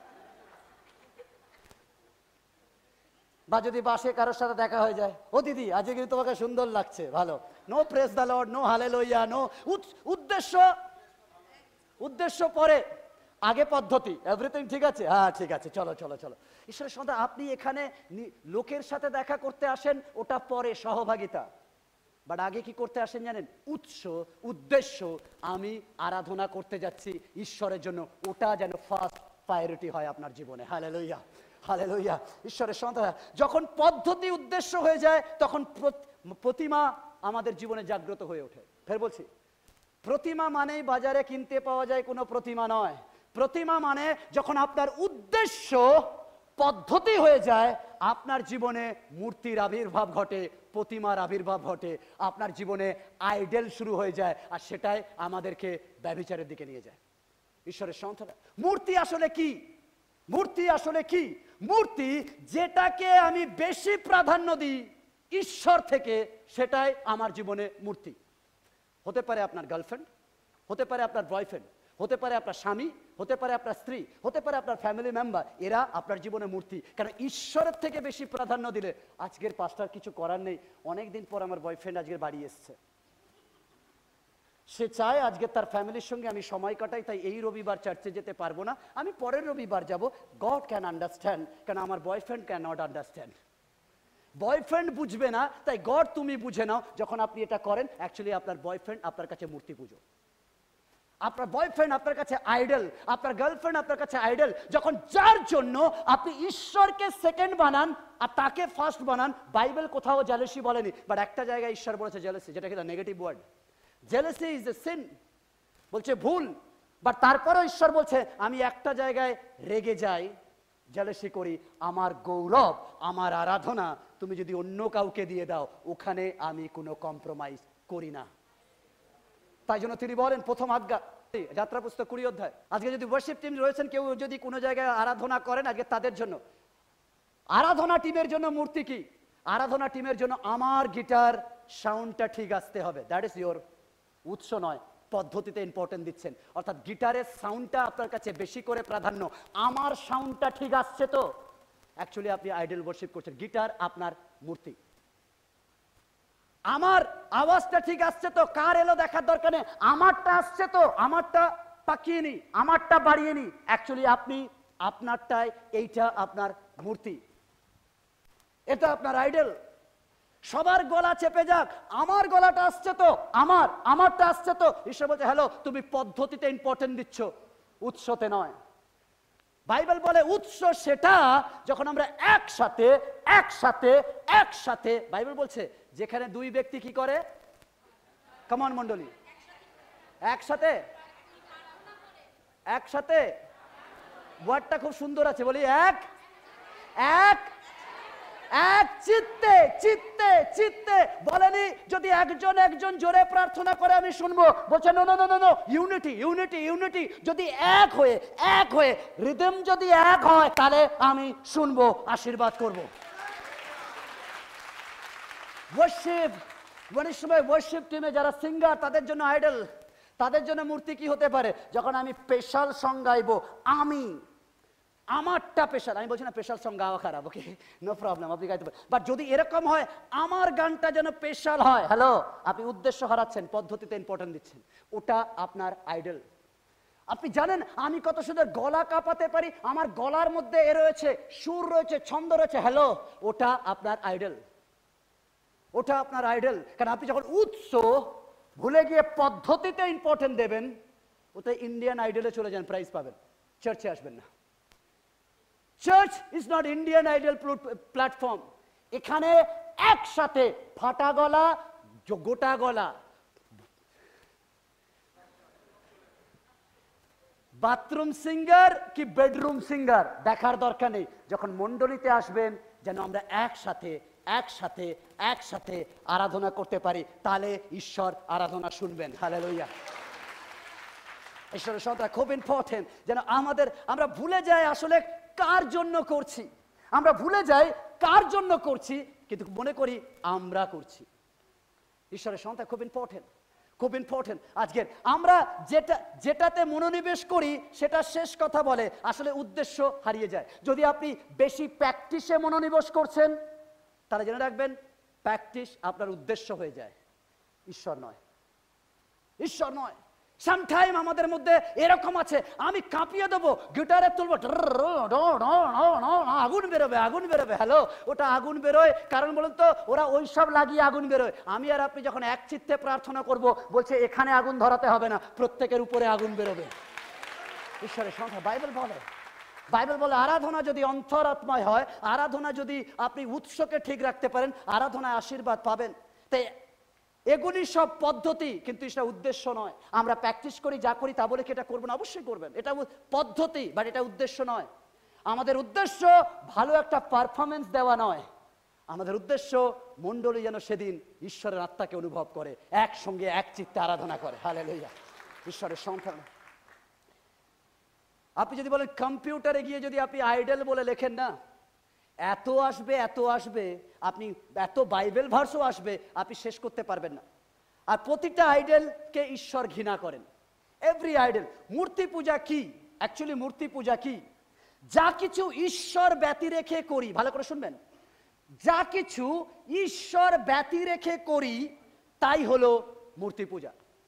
Speaker 1: বা যদি বাসে কারোর সাথে দেখা হয়ে যায়, ও দিদি আজকে কিন্তু তোমাকে সুন্দর লাগছে, ভালো। No praise the Lord, no hallelujah, no উদ্দেশ্য। উদ্দেশ্য পরে, আগে পদ্ধতি। এভরিথিং ঠিক আছে, হ্যাঁ ঠিক আছে, চলো চলো চলো। ঈশ্বরের সন্তান আপনি এখানে লোকের সাথে দেখা করতে আসেন, ওটা পরে সহভাগিতা।
Speaker 2: বাট আগে কি করতে আসেন জানেন? উৎস, উদ্দেশ্য, আমি আরাধনা করতে যাচ্ছি ঈশ্বরের জন্য, ওটা যেন ফার্স্ট প্রায়োরিটি হয় আপনার জীবনে। হালেলুয়া, হালেলুয়া, ঈশ্বরের সন্তান। যখন পদ্ধতি উদ্দেশ্য হয়ে যায় তখন প্রতিমা আমাদের জীবনে জাগ্রত হয়ে ওঠে। ফের বলছি, প্রতিমা মানেই বাজারে কিনতে পাওয়া যায় কোনো প্রতিমা নয়। প্রতিমা মানে যখন আপনার উদ্দেশ্য পদ্ধতি হয়ে যায়, আপনার জীবনে মূর্তির আবির্ভাব ঘটে, প্রতিমার আবির্ভাব ঘটে, আপনার জীবনে আইডল শুরু হয়ে যায়, আর সেটাই আমাদেরকে ব্যভিচারের দিকে নিয়ে যায়। ঈশ্বরের সন্তান, মূর্তি আসলে কি? মূর্তি আসলে কি? মূর্তি যেটাকে আমি বেশি প্রাধান্য দিই ঈশ্বর থেকে, সেটাই আমার জীবনে মূর্তি। হতে পারে আপনার গার্লফ্রেন্ড, হতে পারে আপনার বয়ফ্রেন্ড, হতে পারে আপনার স্বামী, হতে পারে আপনার স্ত্রী, হতে পারে আপনার ফ্যামিলি মেম্বার, এরা আপনার জীবনে মূর্তি। কারণ ঈশ্বরের থেকে বেশি প্রাধান্য দিলে, আজকের পাঁচটার কিছু করার নেই, অনেক দিন পর আমার বয়ফ্রেন্ড আজকের বাড়ি এসছে, সে চায় আজকে তার ফ্যামিলির সঙ্গে আমি সময় কাটাই, তাই এই রবিবার চার্চে যেতে পারবো না, আমি পরের রবিবার যাব। গড ক্যান আন্ডারস্ট্যান্ড, কারণ আমার boyfriend can not understand. Boyfriend বুঝবে না, তাই গড তুমি বুঝে নাও। যখন আপনি এটা করেন, অ্যাকচুয়ালি আপনার বয়ফ্রেন্ড আপনার কাছে মূর্তি পুজো, আপনার বয়ফ্রেন্ড আপনার কাছে আইডল, আপনার গার্লফ্রেন্ড আপনার কাছে আইডল। যখন যার জন্য আপনি ঈশ্বরকে সেকেন্ড বানান আর তাকে ফার্স্ট বানান, বাইবেল কোথাও জেলাসি বলেনি, বাট একটা জায়গায় ঈশ্বর বলেছে জেলাসি, যেটা কিনা negative word. Jealousy is a sin, বলছে ভুল, বাট তারপরেও ঈশ্বর বলছে আমি একটা জায়গায় রেগে যাই, জেলাসি করি, আমার গৌরব, আমার আরাধনা তুমি যদি অন্য কাউকে দিয়ে দাও, ওখানে আমি কোনো কম্প্রোমাইজ করি না। তাই জন্য তিনি বলেন প্রথম আজ্ঞা, যাত্রা পুস্তক কুড়ি অধ্যায়। আজকে যদি ওয়ার্শিপ টিম রয়েছেন, কেউ যদি কোনো জায়গায় আরাধনা করেন, আজকে তাদের জন্য আরাধনা টিমের জন্য মূর্তি কি? আরাধনা টিমের জন্য আমার গিটার সাউন্ডটা ঠিক আসতে হবে, দ্যাট ইজ ইয়োর উৎস নয়, পদ্ধতিতে ইম্পর্টেন্ট দিচ্ছেন। অর্থাৎ গিটারের সাউন্ডটা আপনার কাছে বেশি করে প্রাধান্য, আমার সাউন্ডটা ঠিক আসছে তো, অ্যাকচুয়ালি আপনি আইডল ওয়ার্শিপ করছেন। গিটার আপনার মূর্তি। আমার আওয়াজটা ঠিক আসছে তো, কার এলো দেখার দরকার নেই, আমারটা আসছে তো, আমারটা পাকিয়ে নি, আমারটা বাড়িয়ে নি, অ্যাকচুয়ালি আপনি আপনারটাই, এইটা আপনার মূর্তি, এটা আপনার আইডল। সবার গলা চেপে যাক, আমার গলাটা আসছে তো, আমার আমারটা আসছে তো। ঈশ্বর বলছে হ্যালো, তুমি পদ্ধতিতে ইম্পর্টেন্ট দিচ্ছ, উৎসতে নয়। বাইবেল বলে উৎস সেটা যখন আমরা একসাথে একসাথে একসাথে, বাইবেল বলছে যেখানে দুই ব্যক্তি কি করে, কমন মন্ডলী, একসাথে একসাথে, ওয়ার্ডটা খুব সুন্দর আছে, বলি এক এক এক চিত্তে চিত্তে চিত্তে, বলেনি যদি একজন একজন জোরে প্রার্থনা করে আমি শুনবো, বলছে no no no no, unity unity unity, যদি এক হয়ে এক হয়ে রিদম যদি এক হয়, তাহলে আমি শুনবো, আশীর্বাদ করব। ওয়ার্শিপ, অনেক সময় ওয়ার্শিপ টিমে যারা সিঙ্গার, তাদের জন্য আইডল, তাদের জন্য মূর্তি কি হতে পারে? যখন আমি স্পেশাল সং গাইবো, আমি আমারটা স্পেশাল, আমি বলছি না স্পেশাল সং গাওয়া খারাপ, ওকে নো প্রবলেম, আপনি গাইতে পারেন, বাট যদি এরকম হয় আমার গানটা যেন স্পেশাল হয়, হ্যালো, আপনি উদ্দেশ্য হারাচ্ছেন, পদ্ধতিতে ইম্পর্টেন্ট দিচ্ছেন, ওটা আপনার আইডল। আপনি জানেন আমি কত সুন্দর গলা কাঁপাতে পারি, আমার গলার মধ্যে এ রয়েছে, সুর রয়েছে, ছন্দ রয়েছে, হ্যালো, ওটা আপনার আইডল, ওটা আপনার আইডল। কারণ আপনি যখন উৎস ভুলে গিয়ে পদ্ধতিতে ইম্পর্টেন্ট দেবেন, ওতে ইন্ডিয়ান আইডলে চলে যান, প্রাইজ পাবেন, চার্চে আসবেন না। Church is not Indian Idol platform. এখানে একসাথে ফাটা গলা, গোটা গলা, বাথরুম সিঙ্গার কি বেডরুম সিঙ্গার দেখার দরকার নেই, যখন মণ্ডলীতে আসবেন যেন আমরা একসাথে একসাথে একসাথে আরাধনা করতে পারি, তাহলে ঈশ্বর আরাধনা শুনবেন। হালেলুয়া। ঈশ্বরের সন্তান, খুব ইম্পর্টেন্ট যেন আমাদের, আমরা ভুলে যাই আসলে কার জন্য করছি, আমরা ভুলে যাই কার জন্য করছি, কিন্তু মনে করি আমরা করছি। ঈশ্বরের সন্তান, খুব ইম্পর্টেন্ট, খুব ইম্পর্টেন্ট। আজকের আমরা যেটা যেটাতে মনোনিবেশ করি সেটা শেষ কথা বলে, আসলে উদ্দেশ্য হারিয়ে যায়। যদি আপনি বেশি প্র্যাকটিসে মনোনিবেশ করছেন, তাহলে জেনে রাখবেন প্র্যাকটিস আপনার উদ্দেশ্য হয়ে যায়, ঈশ্বর নয়, ঈশ্বর নয়। সামটাইম আমাদের মধ্যে এরকম আছে, আমি কাঁপিয়ে দেবো, গিটারে তুলবো, আগুন বেরোবে, আগুন বেরোবে। হ্যালো, ওটা আগুন বেরোয় কারণ বলুন তো, ওরা ওই সব লাগিয়ে আগুন বেরোয়। আমি আর আপনি যখন এক চিত্তে প্রার্থনা করব, বলছে এখানে আগুন ধরাতে হবে না, প্রত্যেকের উপরে আগুন বেরোবে। ঈশ্বরের সংখ্যা বাইবেল বলে, বাইবেল বলে আরাধনা যদি অন্তরাত্মায় হয়, আরাধনা যদি আপনি উৎসকে ঠিক রাখতে পারেন, আরাধনায় আশীর্বাদ পাবেন। তাই এগুলি সব পদ্ধতি, কিন্তু এটা উদ্দেশ্য নয়। আমরা প্র্যাকটিস করি, যা করি তা বলে কি এটা করবেন? অবশ্যই করবেন, এটা পদ্ধতি, বাট এটা উদ্দেশ্য নয়। আমাদের উদ্দেশ্য ভালো একটা পারফরমেন্স দেওয়া নয়, আমাদের উদ্দেশ্য মণ্ডলী যেন সেদিন ঈশ্বরের আত্মাকে অনুভব করে, একসঙ্গে এক চিত্তে আরাধনা করে। হালেলুয়া, ঈশ্বরের সংখ্যা। আপনি যদি বলেন কম্পিউটারে গিয়ে যদি আপনি আইডল বলে লেখেন না, এত আসবে এত আসবে, আপনি এত বাইবেল ভার্সও আসবে, আপনি শেষ করতে পারবেন না। আর প্রতিটা আইডলকে ঈশ্বর ঘৃণা করেন, এভরি আইডল। মূর্তি পূজা কি? অ্যাকচুয়ালি মূর্তি পূজা কি? যা কিছু ঈশ্বর ব্যতি রেখে করি, ভালো করে শুনবেন, যা কিছু ঈশ্বর ব্যতি রেখে করি তাই হলো মূর্তি পূজা।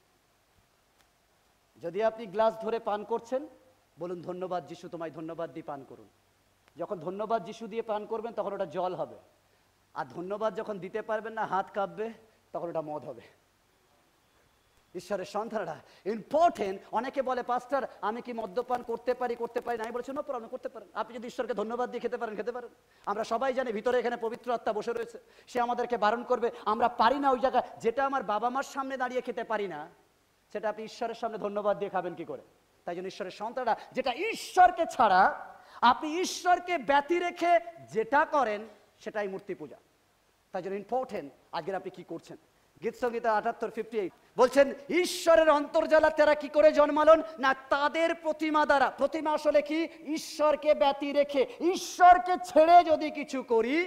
Speaker 2: যদি আপনি গ্লাস ধরে পান করছেন, বলুন ধন্যবাদ যিশু, তোমায় ধন্যবাদ দিয়ে পান করুন। যখন ধন্যবাদ যিশু দিয়ে পান করবেন তখন ওটা জল হবে। আর ধন্যবাদ যখন দিতে পারবেন না, হাত কাঁপবে, তখন ওটা মদ হবে। ঈশ্বরের সন্তানরা ইম্পর্টেন্ট। অনেকে বলে পাস্টার আমি কি মদ্যপান করতে পারি করতে পারি না? আমি বলেছি নো প্রবলেম, করতে পারেন। আপনি যদি ঈশ্বরকে ধন্যবাদ দিয়ে খেতে পারেন খেতে পারেন। আমরা সবাই জানি ভিতরে এখানে পবিত্র আত্মা বসে রয়েছে, সে আমাদেরকে বারণ করবে। আমরা পারি না ওই জায়গায়, যেটা আমার বাবা মার সামনে দাঁড়িয়ে খেতে পারি না, সেটা আপনি ঈশ্বরের সামনে ধন্যবাদ দিয়ে খাবেন কি করে? তাই জন্য ঈশ্বরের সন্তানরা, যেটা ঈশ্বরকে ছাড়া আপনি ঈশ্বরকে ব্যতি রেখে যেটা করেন সেটাই মূর্তি পূজা। তাই জন্য ইম্পর্টেন্ট আজকের আপনি কি করছেন। গীত সংহিতা আটাত্তর ফিফটি এইট বলছেন, ঈশ্বরের অন্তর্জালা তারা কি করে জন্মালন না, তাদের প্রতিমা দ্বারা। প্রতিমা আসলে কি? ঈশ্বরকে ব্যতি রেখে, ঈশ্বরকে ছেড়ে যদি কিছু করি,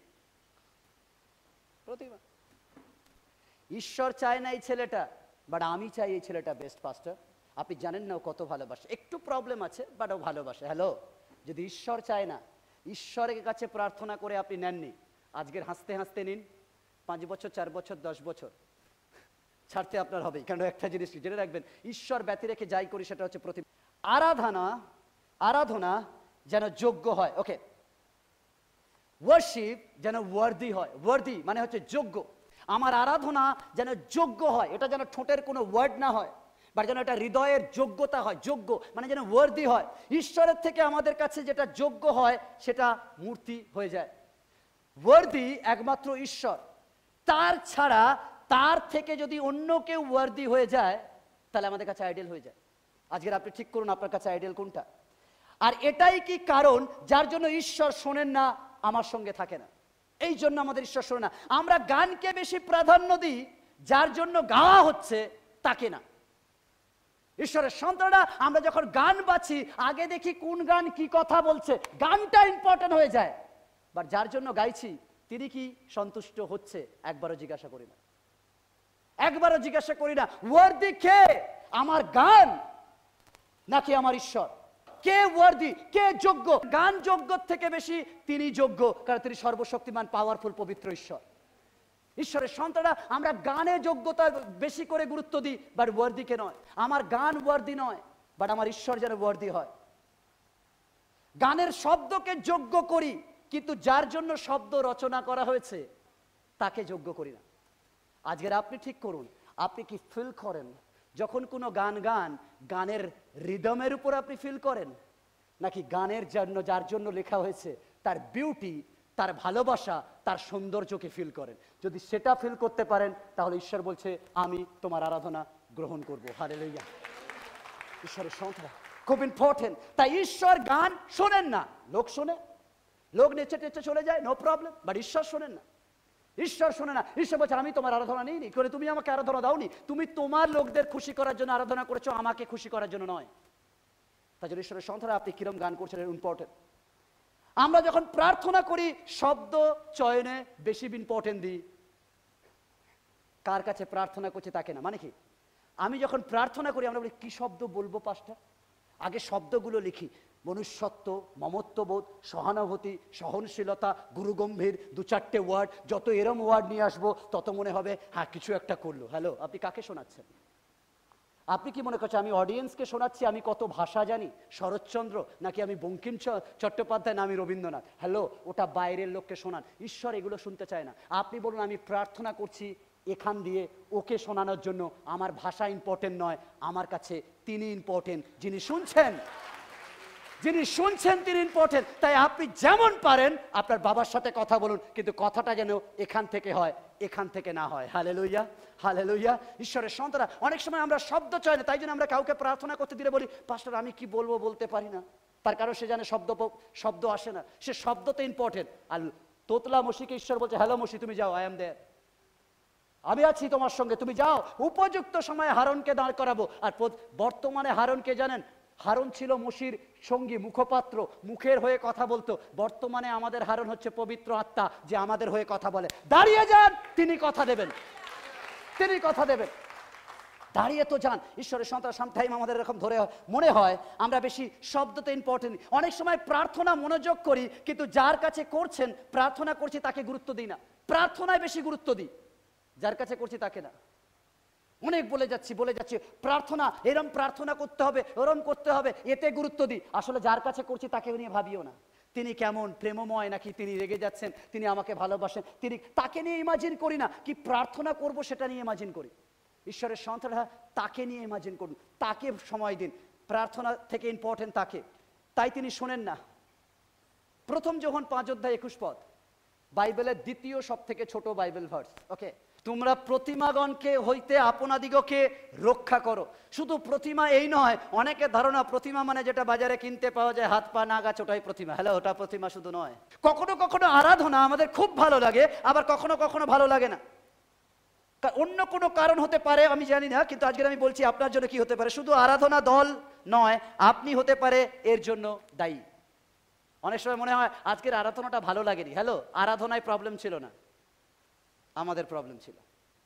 Speaker 2: প্রতিমা। ঈশ্বর চায় না এই ছেলেটা, বাট আমি চাই এই ছেলেটা বেস্ট পাস্টার। আপনি জানেন না ও কত ভালোবাসে, একটু প্রবলেম আছে বাট ও ভালোবাসে। হ্যালো, যদি ঈশ্বর চায় না, ঈশ্বরের কাছে প্রার্থনা করে আপনি নেননি, আজকের হাসতে হাসতে নিন, পাঁচ বছর চার বছর দশ বছর ছাড়তে আপনার হবে। কেন? একটা জিনিস জেনে রাখবেন, ঈশ্বর ব্যতি রেখে যাই করি সেটা হচ্ছে প্রতি আরাধনা। আরাধনা যেন যোগ্য হয়। ওকে, ওয়ার্শিপ যেন ওয়ার্দি হয়। ওয়ার্দি মানে হচ্ছে যোগ্য। আমার আরাধনা যেন যোগ্য হয়, এটা যেন ঠোঁটের কোনো ওয়ার্ড না হয়, বা যেন এটা হৃদয়ের যোগ্যতা হয়। যোগ্য মানে যেন ওয়ার্দি হয়। ঈশ্বরের থেকে আমাদের কাছে যেটা যোগ্য হয় সেটা মূর্তি হয়ে যায়। ওয়ার্দি একমাত্র ঈশ্বর, তার ছাড়া, তার থেকে যদি অন্য কেউ ওয়ার্দি হয়ে যায় তাহলে আমাদের কাছে আইডল হয়ে যায়। আজকের আপনি ঠিক করুন আপনার কাছে আইডল কোনটা। আর এটাই কি কারণ যার জন্য ঈশ্বর শোনেন না, আমার সঙ্গে থাকে না? এই জন্য আমাদের ঈশ্বর শোনে না। আমরা গানকে বেশি প্রাধান্য দিই, যার জন্য গাওয়া হচ্ছে তাকে না। ঈশ্বরের সন্তানরা আমরা যখন গান বাছি, আগে দেখি কোন গান কি কথা বলছে, গানটা ইম্পর্টেন্ট হয়ে যায়। বাট যার জন্য গাইছি তিনি কি সন্তুষ্ট হচ্ছে, একবারও জিজ্ঞাসা করি না, একবারও জিজ্ঞাসা করি না। ওয়ার্দি কে? আমার গান নাকি আমার ঈশ্বর? কে ওয়ার্দি, কে যোগ্য? গান যোগ্য থেকে বেশি তিনি যোগ্য, কারণ তিনি সর্বশক্তিমান, পাওয়ারফুল, পবিত্র ঈশ্বর। ঈশ্বরের সন্তানরা আমরা গানে যোগ্যতা বেশি করে গুরুত্ব দিই, বাট ওয়ার্দিকে নয়। আমার গান ওয়ার্দি নয়, বাট আমার ঈশ্বর যেন ওয়ার্দি হয়। গানের শব্দকে যোগ্য করি, কিন্তু যার জন্য শব্দ রচনা করা হয়েছে তাকে যোগ্য করি না। আজকের আপনি ঠিক করুন, আপনি কি ফিল করেন যখন কোনো গান গান, গানের রিদমের উপর আপনি ফিল করেন, নাকি গানের জন্য, যার জন্য লেখা হয়েছে, তার বিউটি, তার ভালোবাসা, তার সৌন্দর্যকে ফিল করেন? যদি সেটা ফিল করতে পারেন তাহলে ঈশ্বর বলছে আমি তোমার আরাধনা গ্রহণ করবো। হালেলুয়া, ঈশ্বরের সংখ্যা খুব ইম্পর্টেন্ট। তাই ঈশ্বর গান শোনেন না, লোক শোনে, লোক নেচে টেচে চলে যায়, নো প্রবলেম, বাট ঈশ্বর শোনেন না। ঈশ্বর শোনে না। ঈশ্বর বলছে আমি তোমার আরাধনা নিইনি, করে তুমি আমাকে আরাধনা দাওনি, তুমি তোমার লোকদের খুশি করার জন্য আরাধনা করেছো, আমাকে খুশি করার জন্য নয়। তাই জন্য ঈশ্বরের সন্তানরা আপনি কিরম গান করছেন ইম্পর্টেন্ট। আমরা যখন প্রার্থনা করি শব্দ চয়নে বেশি ইম্পর্টেন্ট দিই, কার কাছে প্রার্থনা করছে তাকে না। মানে কি, আমি যখন প্রার্থনা করি আমরা বলি কি শব্দ বলবো পাস্টার, আগে শব্দগুলো লিখি, মনুষ্যত্ব, মমত্ববোধ, সহানুভূতি, সহনশীলতা, গুরুগম্ভীর, দু চারটে ওয়ার্ড, যত এরম ওয়ার্ড নিয়ে আসবো তত মনে হবে হ্যাঁ কিছু একটা করলো। হ্যালো, আপনি কাকে শোনাচ্ছেন? আপনি কি মনে করছেন আমি অডিয়েন্সকে শোনাচ্ছি আমি কত ভাষা জানি, শরৎচন্দ্র নাকি আমি বঙ্কিম চট্টোপাধ্যায় না আমি রবীন্দ্রনাথ? হ্যালো, ওটা বাইরের লোককে শোনান, ঈশ্বর এগুলো শুনতে চায় না। আপনি বলুন আমি প্রার্থনা করছি এখান দিয়ে ওকে শোনানোর জন্য, আমার ভাষা ইম্পর্টেন্ট নয়, আমার কাছে তিনি ইম্পর্টেন্ট, যিনি শুনছেন যিনি শুনছেন তিনি ইম্পর্টেন্ট। তাই আপনি যেমন পারেন আপনার বাবার সাথে কথা বলুন, কিন্তু কথাটা যেন এখান থেকে হয়, এখান থেকে না হয়। Hallelujah, hallelujah. ঈশ্বরের সন্তানরা অনেক সময় আমরা শব্দ চাই না, তাই জন্য আমরা কাউকে প্রার্থনা করতে দিলে বলি পাস্টর আমি কি বলবো বলতে পারি না। তার কারণ সে জানে শব্দ শব্দ আসে না, সে শব্দতে ইম্পর্টেন্ট। আর তোতলা মসিকে ঈশ্বর বলছে হ্যালো মসি তুমি যাও, আই এম দেয়ার, আমি আছি তোমার সঙ্গে, তুমি যাও। উপযুক্ত সময়ে হারনকে দাঁড় করাবো। আর বর্তমানে হারনকে জানেন, হারন ছিল মসির সঙ্গী, মুখপাত্র, মুখের হয়ে কথা বলতো। বর্তমানে আমাদের হারন হচ্ছে পবিত্র আত্মা, যে আমাদের হয়ে কথা বলে। দাঁড়িয়ে যান, তিনি কথা দেবেন, তিনি কথা দেবেন। দাঁড়িয়ে তো যান। ঈশ্বরের সন্তান সামটাইম আমাদের এরকম ধরে মনে হয় আমরা বেশি শব্দতে ইম্পর্টেন্ট। অনেক সময় প্রার্থনা মনোযোগ করি, কিন্তু যার কাছে করছেন প্রার্থনা করছি তাকে গুরুত্ব দিই না। প্রার্থনায় বেশি গুরুত্ব দিই, যার কাছে করছি তাকে না। অনেক বলে যাচ্ছি বলে যাচ্ছি প্রার্থনা এরম প্রার্থনা করতে হবে, ওরম করতে হবে, এতে গুরুত্ব দিই। আসলে যার কাছে করছি তাকে নিয়ে ভাবিও না, তিনি কেমন প্রেমময়, নাকি তিনি রেগে যাচ্ছেন, তিনি আমাকে ভালোবাসেন, তিনি তাকে নিয়ে ইমাজিন করি না। কি প্রার্থনা করব সেটা নিয়ে ইমাজিন করি। ঈশ্বরের সন্তানরা তাকে নিয়ে ইমাজিন করুন, তাকে সময় দিন। প্রার্থনা থেকে ইম্পর্টেন্ট তাকে, তাই তিনি শোনেন না। প্রথম যোহন পাঁচ অধ্যায় একুশ পদ, বাইবেলের দ্বিতীয় সব থেকে ছোট বাইবেল ভার্স। ওকে, তোমরা প্রতিমাগণকে হইতে আপনাদিগকে রক্ষা করো। শুধু প্রতিমা এই নয়, অনেকের ধারণা প্রতিমা মানে যেটা বাজারে কিনতে পাওয়া যায়, হাত পা না গাছ, ওটাই প্রতিমা। হ্যালো, ওটা প্রতিমা শুধু নয়। কখনো কখনো আরাধনা আমাদের খুব ভালো লাগে, আবার কখনো কখনো ভালো লাগে না। অন্য কোনো কারণ হতে পারে, আমি জানি না, কিন্তু আজকে আমি বলছি আপনার জন্য কি হতে পারে। শুধু আরাধনা দল নয়, আপনি হতে পারে এর জন্য দায়ী। অনেক সময় মনে হয় আজকের আরাধনাটা ভালো লাগেনি। হ্যালো, আরাধনায় প্রবলেম ছিল না, আমাদের প্রবলেম ছিল,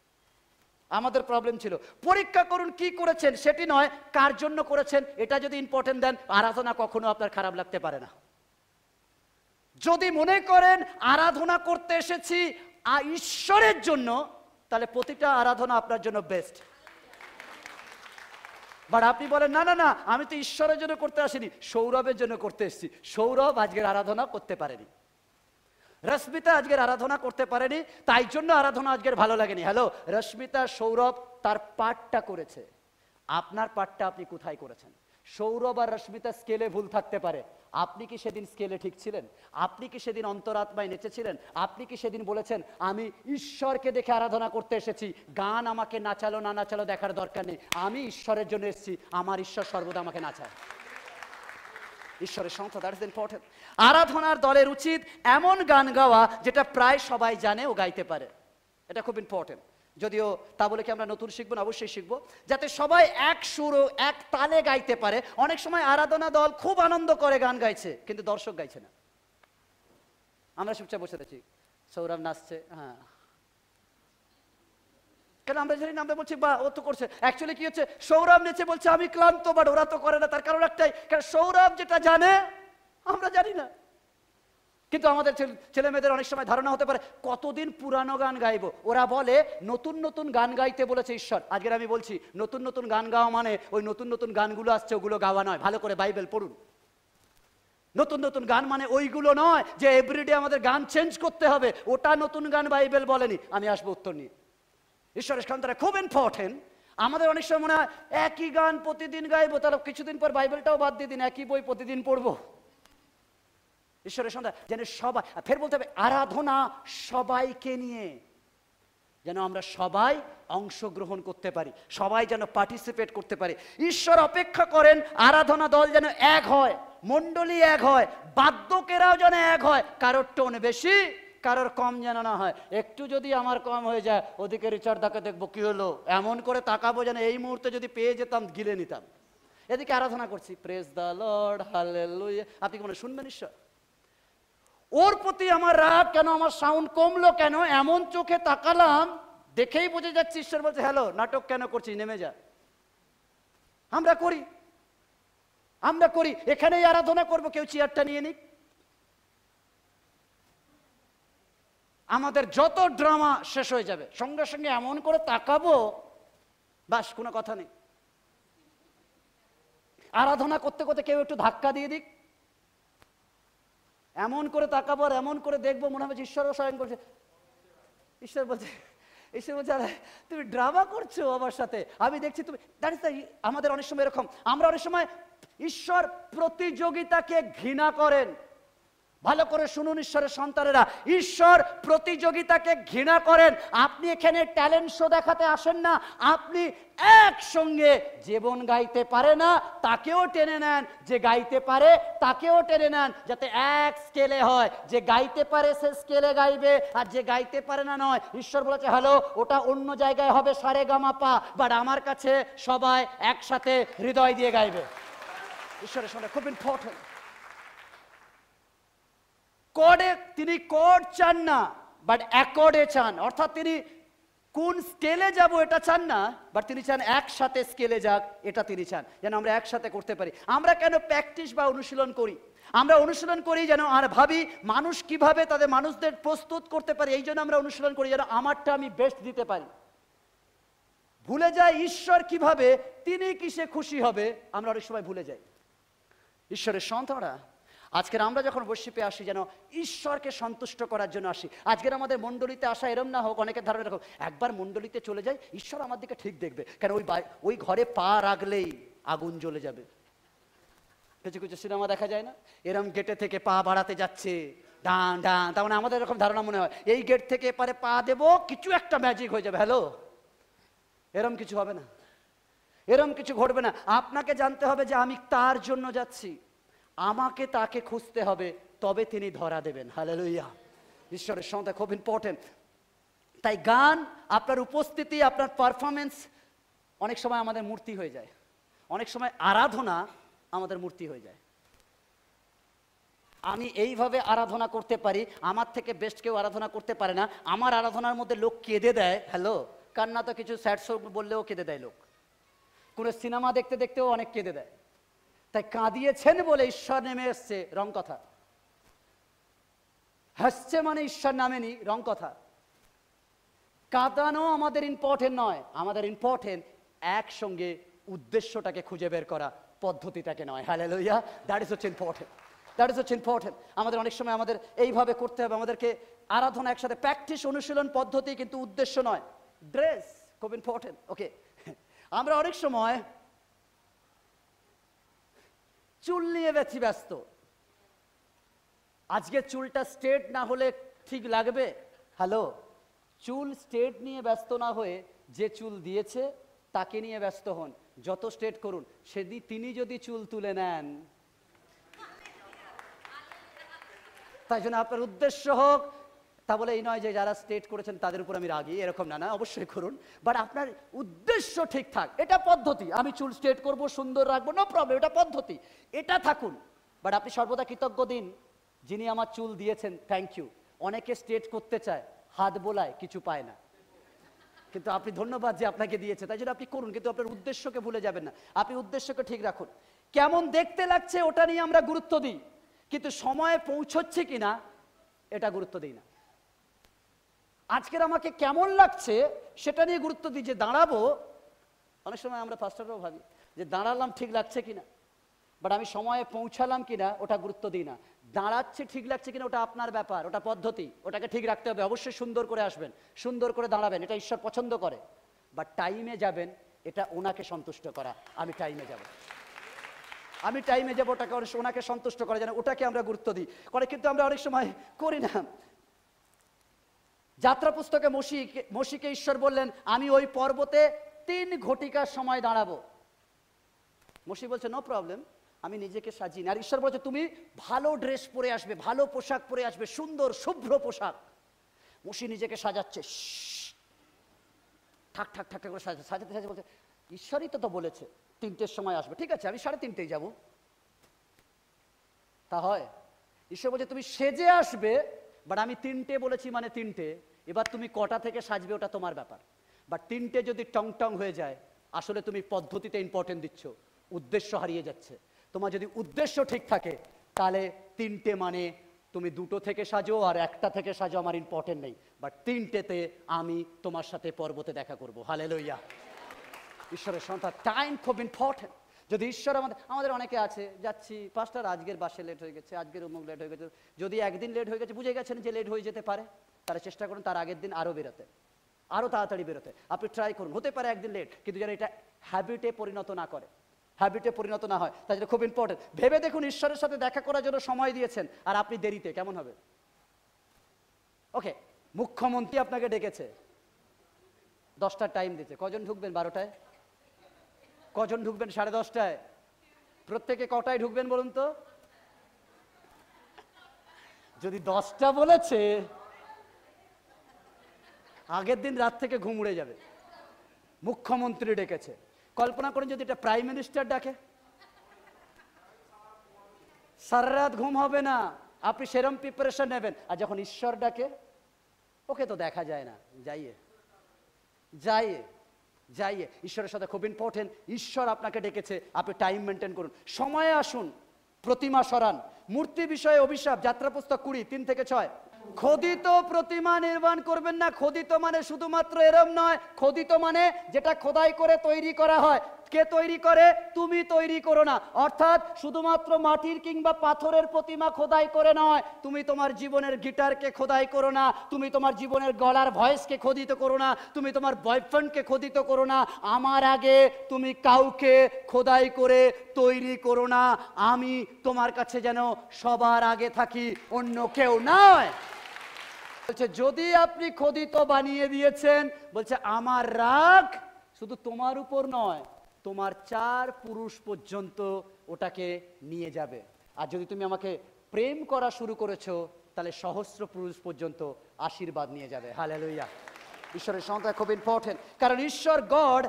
Speaker 2: আমাদের প্রবলেম ছিল। পরীক্ষা করুন কি করেছেন, সেটি নয় কার জন্য করেছেন। এটা যদি ইম্পর্টেন্ট দেন, আরাধনা কখনো আপনার খারাপ লাগতে পারে না। যদি মনে করেন আরাধনা করতে এসেছি ঈশ্বরের জন্য, তাহলে প্রতিটা আরাধনা আপনার জন্য বেস্ট। বাট আপনি বলেন না না না আমি তো ঈশ্বরের জন্য করতে আসিনি, সৌরভের জন্য করতে এসেছি। সৌরভ আজকের আরাধনা করতে পারেনি, রশ্মিতা আজকের আরাধনা করতে পারেনি, তাই জন্য আরাধনা আজকের ভালো লাগেনি। হ্যালো, রশ্মিতা সৌরভ তার পার্টটা করেছে, আপনার পার্টটা আপনি কোথায় করেছেন? সৌরভ আর রশ্মিতা স্কেলে ভুল থাকতে পারে, আপনি কি সেদিন স্কেলে ঠিক ছিলেন? আপনি কি সেদিন অন্তরাত্মায় নেচেছিলেন? আপনি কি সেদিন বলেছেন আমি ঈশ্বরকে দেখে আরাধনা করতে এসেছি, গান আমাকে নাচালো না নাচালো দেখার দরকার নেই, আমি ঈশ্বরের জন্য এসেছি, আমার ঈশ্বর সর্বদা আমাকে নাচায়। ঈশ্বরের সংখ্যা, দ্যাট ইজ ইম্পর্টেন্ট। আরাধনার দলের উচিত এমন গান গাওয়া যেটা প্রায় সবাই জানে ও গাইতে পারে, এটা খুব ইম্পর্টেন্ট। যদিও তা বলে কি আমরা নতুন শিখবো না, অবশ্যই শিখবো, যাতে সবাই এক সুর ও এক তালে গাইতে পারে। অনেক সময় আরাধনা দল খুব আনন্দ করে গান গাইছে, কিন্তু দর্শক গাইছে না, আমরা চুপচাপ বসে আছি, সৌরভ নাচছে, হ্যাঁ কেন আমরা জানি না, আমরা বলছি বা ও তো করছে। অ্যাকচুয়ালি কি হচ্ছে, সৌরভ নেচে বলছে আমি ক্লান্ত, বাট ওরা তো করে না। তার কারণ একটাই, কারণ সৌরভ যেটা জানে আমরা জানি না। কিন্তু আমাদের ছেলে মেয়েদের অনেক সময় ধারণা হতে পারে কতদিন পুরানো গান গাইবো। ওরা বলে নতুন নতুন গান গাইতে বলেছে ঈশ্বর। আজকের আমি বলছি নতুন নতুন গান গাওয়া মানে ওই নতুন নতুন গানগুলো আসছে ওগুলো গাওয়া নয়। ভালো করে বাইবেল পড়ুন। নতুন নতুন গান মানে ওইগুলো নয় যে এভরিডে আমাদের গান চেঞ্জ করতে হবে, ওটা নতুন গান বাইবেল বলেনি। আমি আসবো উত্তর নিয়ে। ঈশ্বরের সন্তানরা খুব ইম্পর্টেন্ট। আমাদের অনেক সময় মনে হয় একই গান প্রতিদিন গাইবো, তাহলে কিছুদিন পর বাইবেলটাও বাদ দিয়ে দিন, একই বই প্রতিদিন পড়বো। ঈশ্বরের সন্তান যেন সবাই, ফের বলতে হবে আরাধনা সবাইকে নিয়ে, যেন আমরা সবাই অংশগ্রহণ করতে পারি, সবাই যেন পার্টিসিপেট করতে পারি। ঈশ্বর অপেক্ষা করেন আরাধনা দল যেন এক হয়, মণ্ডলী এক হয়, বাদ্যকেরাও যেন এক হয়, কারোর টোন বেশি কারোর কম যেন না হয়। একটু যদি আমার কম হয়ে যায়, ওদিকে রিচার্ড দাকে দেখবো কি হলো, এমন করে তাকাবো যেন এই মুহূর্তে যদি পেয়ে যেতাম গিলে নিতাম। এদিকে আরাধনা করছি, প্রেজ দ্য লর্ড, হালেলুয়া। আপনি কি মনে শুনবেন ঈশ্বর? ওর প্রতি আমার রাগ কেন, আমার সাউন্ড কমলো কেন, এমন চোখে তাকালাম, দেখেই বুঝে যাচ্ছি ঈশ্বর বলছে হ্যালো নাটক কেন করছিস, নেমে যা। আমরা করি, আমরা করি এখানেই আরাধনা করবো, কেউ চেয়ারটা নিয়ে নিক। আমাদের যত ড্রামা শেষ হয়ে যাবে, সঙ্গে সঙ্গে এমন করে তাকাবো, বাস কোনো কথা নেই। আরাধনা করতে করতে কেউ একটু ধাক্কা দিয়ে দিক, এমন করে তাকাবো আর এমন করে দেখবো মনে হবে ঈশ্বরও স্বয়ং বলছে, ঈশ্বর বলছে ঈশ্বর বলছে আরে তুমি ড্রামা করছো আমার সাথে, আমি দেখছি তুমি দ্যাট ইজ দ্য। আমাদের অনেক সময় এরকম, আমরা অনেক সময় ঈশ্বর প্রতিযোগিতাকে ঘৃণা করেন। ভালো করে শুনুন ঈশ্বরের সন্তানেরা, ঈশ্বর প্রতিযোগিতাকে ঘৃণা করেন। আপনি এখানে ট্যালেন্ট শো দেখাতে আসেন না, আপনি একসঙ্গে যে বোন গাইতে পারে না তাকেও টেনে নেন, যে গাইতে পারে তাকেও টেনে নেন, যাতে এক স্কেলে হয়। যে গাইতে পারে সে স্কেলে গাইবে, আর যে গাইতে পারে না নয়। ঈশ্বর বলেছে হ্যালো ওটা অন্য জায়গায় হবে সারে গামা পা, বাট আমার কাছে সবাই একসাথে হৃদয় দিয়ে গাইবে। ঈশ্বরের সঙ্গে খুব ইম্পর্টেন্ট। কর্ডে তিনি কর্ড চান না, বাট অ্যাকর্ডে চান, অর্থাৎ তিনি কোন স্কেলে যাব এটা চান না, বাট তিনি চান একসাথে স্কেলে যাক, এটা তিনি চান যেন আমরা একসাথে করতে পারি। আমরা কেন প্র্যাকটিস বা অনুশীলন করি? আমরা অনুশীলন করি যেন আর ভাবি মানুষ কিভাবে তাদের মানুষদের প্রস্তুত করতে পারে, এই জন্য আমরা অনুশীলন করি যেন আমারটা আমি বেস্ট দিতে পারি। ভুলে যাই ঈশ্বর কিভাবে, তিনি কিসে খুশি হবে, আমরা অনেক সময় ভুলে যাই। ঈশ্বরের সন্তানরা আজকের আমরা যখন বর্শিপে আসি যেন ঈশ্বরকে সন্তুষ্ট করার জন্য আসি। আজকের আমাদের মণ্ডলীতে আসা এরম না হোক, অনেকের ধারণা এরকম একবার মণ্ডলীতে চলে যাই ঈশ্বর আমার দিকে ঠিক দেখবে, কেন ওই ওই ঘরে পা রাখলেই আগুন জ্বলে যাবে। কিছু কিছু সিনেমা দেখা যায় না, এরম গেটে থেকে পা বাড়াতে যাচ্ছে ডান ডান, তার মানে আমাদের এরকম ধারণা মনে হয় এই গেট থেকে এপারে পা দেবো কিছু একটা ম্যাজিক হয়ে যাবে। হ্যালো, এরম কিছু হবে না, এরম কিছু ঘটবে না। আপনাকে জানতে হবে যে আমি তার জন্য যাচ্ছি, আমাকে তাকে খুঁজতে হবে, তবে তিনি ধরা দেবেন। হালেলুয়া, ঈশ্বরের সন্তান খুব ইম্পর্টেন্ট। তাই গান, আপনার উপস্থিতি, আপনার পারফরমেন্স অনেক সময় আমাদের মূর্তি হয়ে যায়, অনেক সময় আরাধনা আমাদের মূর্তি হয়ে যায়। আমি এইভাবে আরাধনা করতে পারি, আমার থেকে বেস্ট কেউ আরাধনা করতে পারে না। আমার আরাধনার মধ্যে লোক কেঁদে দেয়, হ্যালো, কান্না তো কিছু স্যাড সং বললেও কেঁদে দেয় লোক, কোনো সিনেমা দেখতে দেখতেও অনেক কেঁদে দেয়। তাই কাঁদিয়েছেন বলে ঈশ্বর নেমে এসছে, রং কথা। হাসছে মানে ঈশ্বর নামেনি, রং কথা। কাঁদানো আমাদের ইম্পর্টেন্ট নয়, আমাদের ইম্পর্টেন্ট একসঙ্গে উদ্দেশ্যটাকে খুঁজে বের করা, পদ্ধতিটাকে নয়। হালেলুয়া, দ্যাট ইজ হচ্ছে ইম্পর্টেন্ট, দ্যাট ইজ হচ্ছে ইম্পর্টেন্ট। আমাদের অনেক সময় আমাদের এইভাবে করতে হবে, আমাদেরকে আরাধনা একসাথে প্র্যাকটিস, অনুশীলন পদ্ধতি, কিন্তু উদ্দেশ্য নয়। ড্রেস খুব ইম্পর্টেন্ট। ওকে, আমরা অনেক সময় চুল নিয়ে বেশি ব্যস্ত। আজকে চুলটা স্ট্রেট না হলে ঠিক লাগবে? হ্যালো, চুল স্ট্রেট নিয়ে ব্যস্ত না হয়ে যে চুল দিয়েছে তাকে নিয়ে ব্যস্ত হন। যত স্ট্রেট করুন, সেদিন তিনি যদি চুল তুলে নেন, তাই জন্য আপনার উদ্দেশ্য হোক, তা বলে এই নয় যে যারা স্ট্রেট করেছেন তাদের উপর আমি রাগি, এরকম না, না অবশ্যই করুন, বাট আপনার উদ্দেশ্য ঠিকঠাক। এটা পদ্ধতি, আমি চুল স্ট্রেট করব, সুন্দর রাখবো, নো প্রবলেম, এটা পদ্ধতি, এটা থাকুন। বাট আপনি সর্বদা কৃতজ্ঞ দিন, যিনি আমার চুল দিয়েছেন, থ্যাংক ইউ। অনেকে স্ট্রেট করতে চায়, হাত বোলায়, কিছু পায় না, কিন্তু আপনি ধন্যবাদ যে আপনাকে দিয়েছে, তাই জন্য আপনি করুন, কিন্তু আপনার উদ্দেশ্যকে ভুলে যাবেন না। আপনি উদ্দেশ্যকে ঠিক রাখুন। কেমন দেখতে লাগছে ওটা নিয়ে আমরা গুরুত্ব দিই, কিন্তু সময়ে পৌঁছচ্ছে কিনা এটা গুরুত্ব দিই না। আজকের আমাকে কেমন লাগছে সেটা নিয়ে গুরুত্ব দিই, যে দাঁড়াবো। অনেক সময় আমরা পাস্টাররাও ভাবি যে দাঁড়ালাম ঠিক লাগছে কিনা, বাট আমি সময়ে পৌঁছালাম কিনা ওটা গুরুত্ব দিই না। দাঁড়াচ্ছে ঠিক লাগছে কিনা ওটা আপনার ব্যাপার, ওটা পদ্ধতি, ওটাকে ঠিক রাখতে হবে। অবশ্যই সুন্দর করে আসবেন, সুন্দর করে দাঁড়াবেন, এটা ঈশ্বর পছন্দ করে। বাট টাইমে যাবেন, এটা ওনাকে সন্তুষ্ট করা। আমি টাইমে যাব, আমি টাইমে যাবো, ওটাকে ওনাকে সন্তুষ্ট করা যেন, ওটাকে আমরা গুরুত্ব দিই করে, কিন্তু আমরা অনেক সময় করি না। যাত্রা পুস্তকে মসিকে মসিকে ঈশ্বর বললেন আমি ওই পর্বতে তিন ঘটিকার সময় দাঁড়াবো। মসি বলছে নো প্রবলেম, আমি নিজেকে সাজিয়ে। আর ঈশ্বর বলছে তুমি ভালো ড্রেস পরে আসবে, ভালো পোশাক পরে আসবে, সুন্দর শুভ্র পোশাক। মসি নিজেকে সাজাচ্ছে, ঠাক ঠাক ঠাক ঠাক করে সাজাচ্ছে, সাজাতে সাজাতে বলছে ঈশ্বরই তো তো বলেছে তিনটের সময় আসবে, ঠিক আছে আমি সাড়ে তিনটেই যাব। তা হয়? ঈশ্বর বলছে তুমি সেজে আসবে, বাট আমি তিনটে বলেছি মানে তিনটে। এবার তুমি কটা থেকে সাজবে ওটা তোমার ব্যাপার। বাট তিনটে যদি টং টং হয়ে যায়, আসলে তুমি পদ্ধতিতে ইম্পর্টেন্ট দিচ্ছ, উদ্দেশ্য হারিয়ে যাচ্ছে। তোমার যদি উদ্দেশ্য ঠিক থাকে, তাহলে তিনটে মানে তুমি দুটো থেকে সাজো আর একটা থেকে সাজো, আমার ইম্পর্টেন্ট নেই, বাট তিনটেতে আমি তোমার সাথে পর্বতে দেখা করবো। হালেলুয়া, ঈশ্বরের সন্তান, টাইম খুব ইম্পর্টেন্ট। যদি ঈশ্বর আমাদের আমাদের অনেকে আছে, যাচ্ছি পাঁচটার আজকের বাসে লেট হয়ে গেছে, আজকের অমুক লেট হয়ে গেছে, যদি একদিন লেট হয়ে গেছে বুঝে গেছেন যে লেট হয়ে যেতে পারে, তারা চেষ্টা করুন তার আগের দিন আরও বেরোতে, আরও তাড়াতাড়ি বেরোতে। আপনি ট্রাই করুন, হতে পারে একদিন লেট, কিন্তু যেন এটা হ্যাবিটে পরিণত না করে, হ্যাবিটে পরিণত না হয়, তাই জন্য খুব ইম্পর্টেন্ট। ভেবে দেখুন ঈশ্বরের সাথে দেখা করার জন্য সময় দিয়েছেন আর আপনি দেরিতে, কেমন হবে? ওকে, মুখ্যমন্ত্রী আপনাকে ডেকেছে, দশটার টাইম দিতে, কজন ঢুকবেন? বারোটায়? কজন ঢুকবেন সাড়ে দশটায়? প্রত্যেকে কটায় ঢুকবেন বলুন তো? যদি দশটা বলেছে, আগের দিন রাত থেকে ঘুম উড়ে যাবে। মুখ্যমন্ত্রী ডেকেছে, কল্পনা করেন যদি এটা প্রাইম মিনিস্টার ডাকে, সারা রাত ঘুম হবে না, আপনি সেরম প্রিপারেশন নেবেন। আর যখন ঈশ্বর ডাকে, ওকে তো দেখা যায় না, যাইয়ে যাইয়ে যাইয়ে ঈশ্বরের সাথে খুব ইম্পর্টেন্ট। ঈশ্বর আপনাকে ডেকেছে, আপনি টাইম মেনটেন করুন, সময়ে আসুন, প্রতিমা সরান। মূর্তি বিষয়ে অভিশাপ, যাত্রা পুস্তক কুড়ি তিন থেকে ছয়। খোদিত প্রতিমা নির্মাণ করবেন না। খোদিত মানে শুধুমাত্র এরম নয়, খোদিত মানে যেটা খোদাই করে তৈরি করা হয়। কে তৈরি করে? তুমি তৈরি করো না। অর্থাৎ শুধুমাত্র মাটির কিংবা পাথরের প্রতিমা খোদাই করে নয়, তুমি তোমার জীবনের গিটারকে খোদাই করো না, তুমি তোমার জীবনের গলার ভয়েসকে খোদিত করো না, তুমি তোমার বয়ফ্রেন্ডকে খোদিত করো না। আমার আগে তুমি কাউকে খোদাই করে তৈরি করো না। আমি তোমার কাছে যেন সবার আগে থাকি, অন্য কেউ নয়। বলছে যদি আপনি খোদিত বানিয়ে দিয়েছেন, বলছে আমার রাগ শুধু তোমার উপর নয়, তোমার চার পুরুষ পর্যন্ত ওটাকে নিয়ে যাবে। আর যদি তুমি আমাকে প্রেম করা শুরু করেছো, তাহলে সহস্র পুরুষ পর্যন্ত আশীর্বাদ নিয়ে যাবে। হালেলুয়া। ঈশ্বরের সংখ্যা খুব ইম্পর্টেন্ট, কারণ ঈশ্বর গড।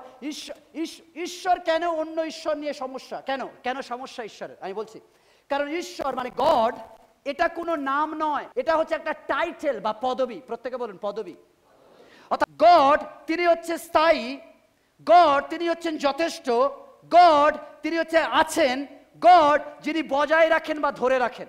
Speaker 2: ঈশ্বর কেন অন্য ঈশ্বর নিয়ে সমস্যা? কেন কেন সমস্যা ঈশ্বরের? আমি বলছি, কারণ ঈশ্বর মানে গড, এটা কোনো নাম নয়, এটা হচ্ছে একটা টাইটেল বা পদবি। প্রত্যেকে বলুন পদবি। অর্থাৎ গড তিনি হচ্ছে স্থায়ী, গড তিনি হচ্ছেন যথেষ্ট, গড তিনি হচ্ছে আছেন, গড যিনি বজায় রাখেন বা ধরে রাখেন।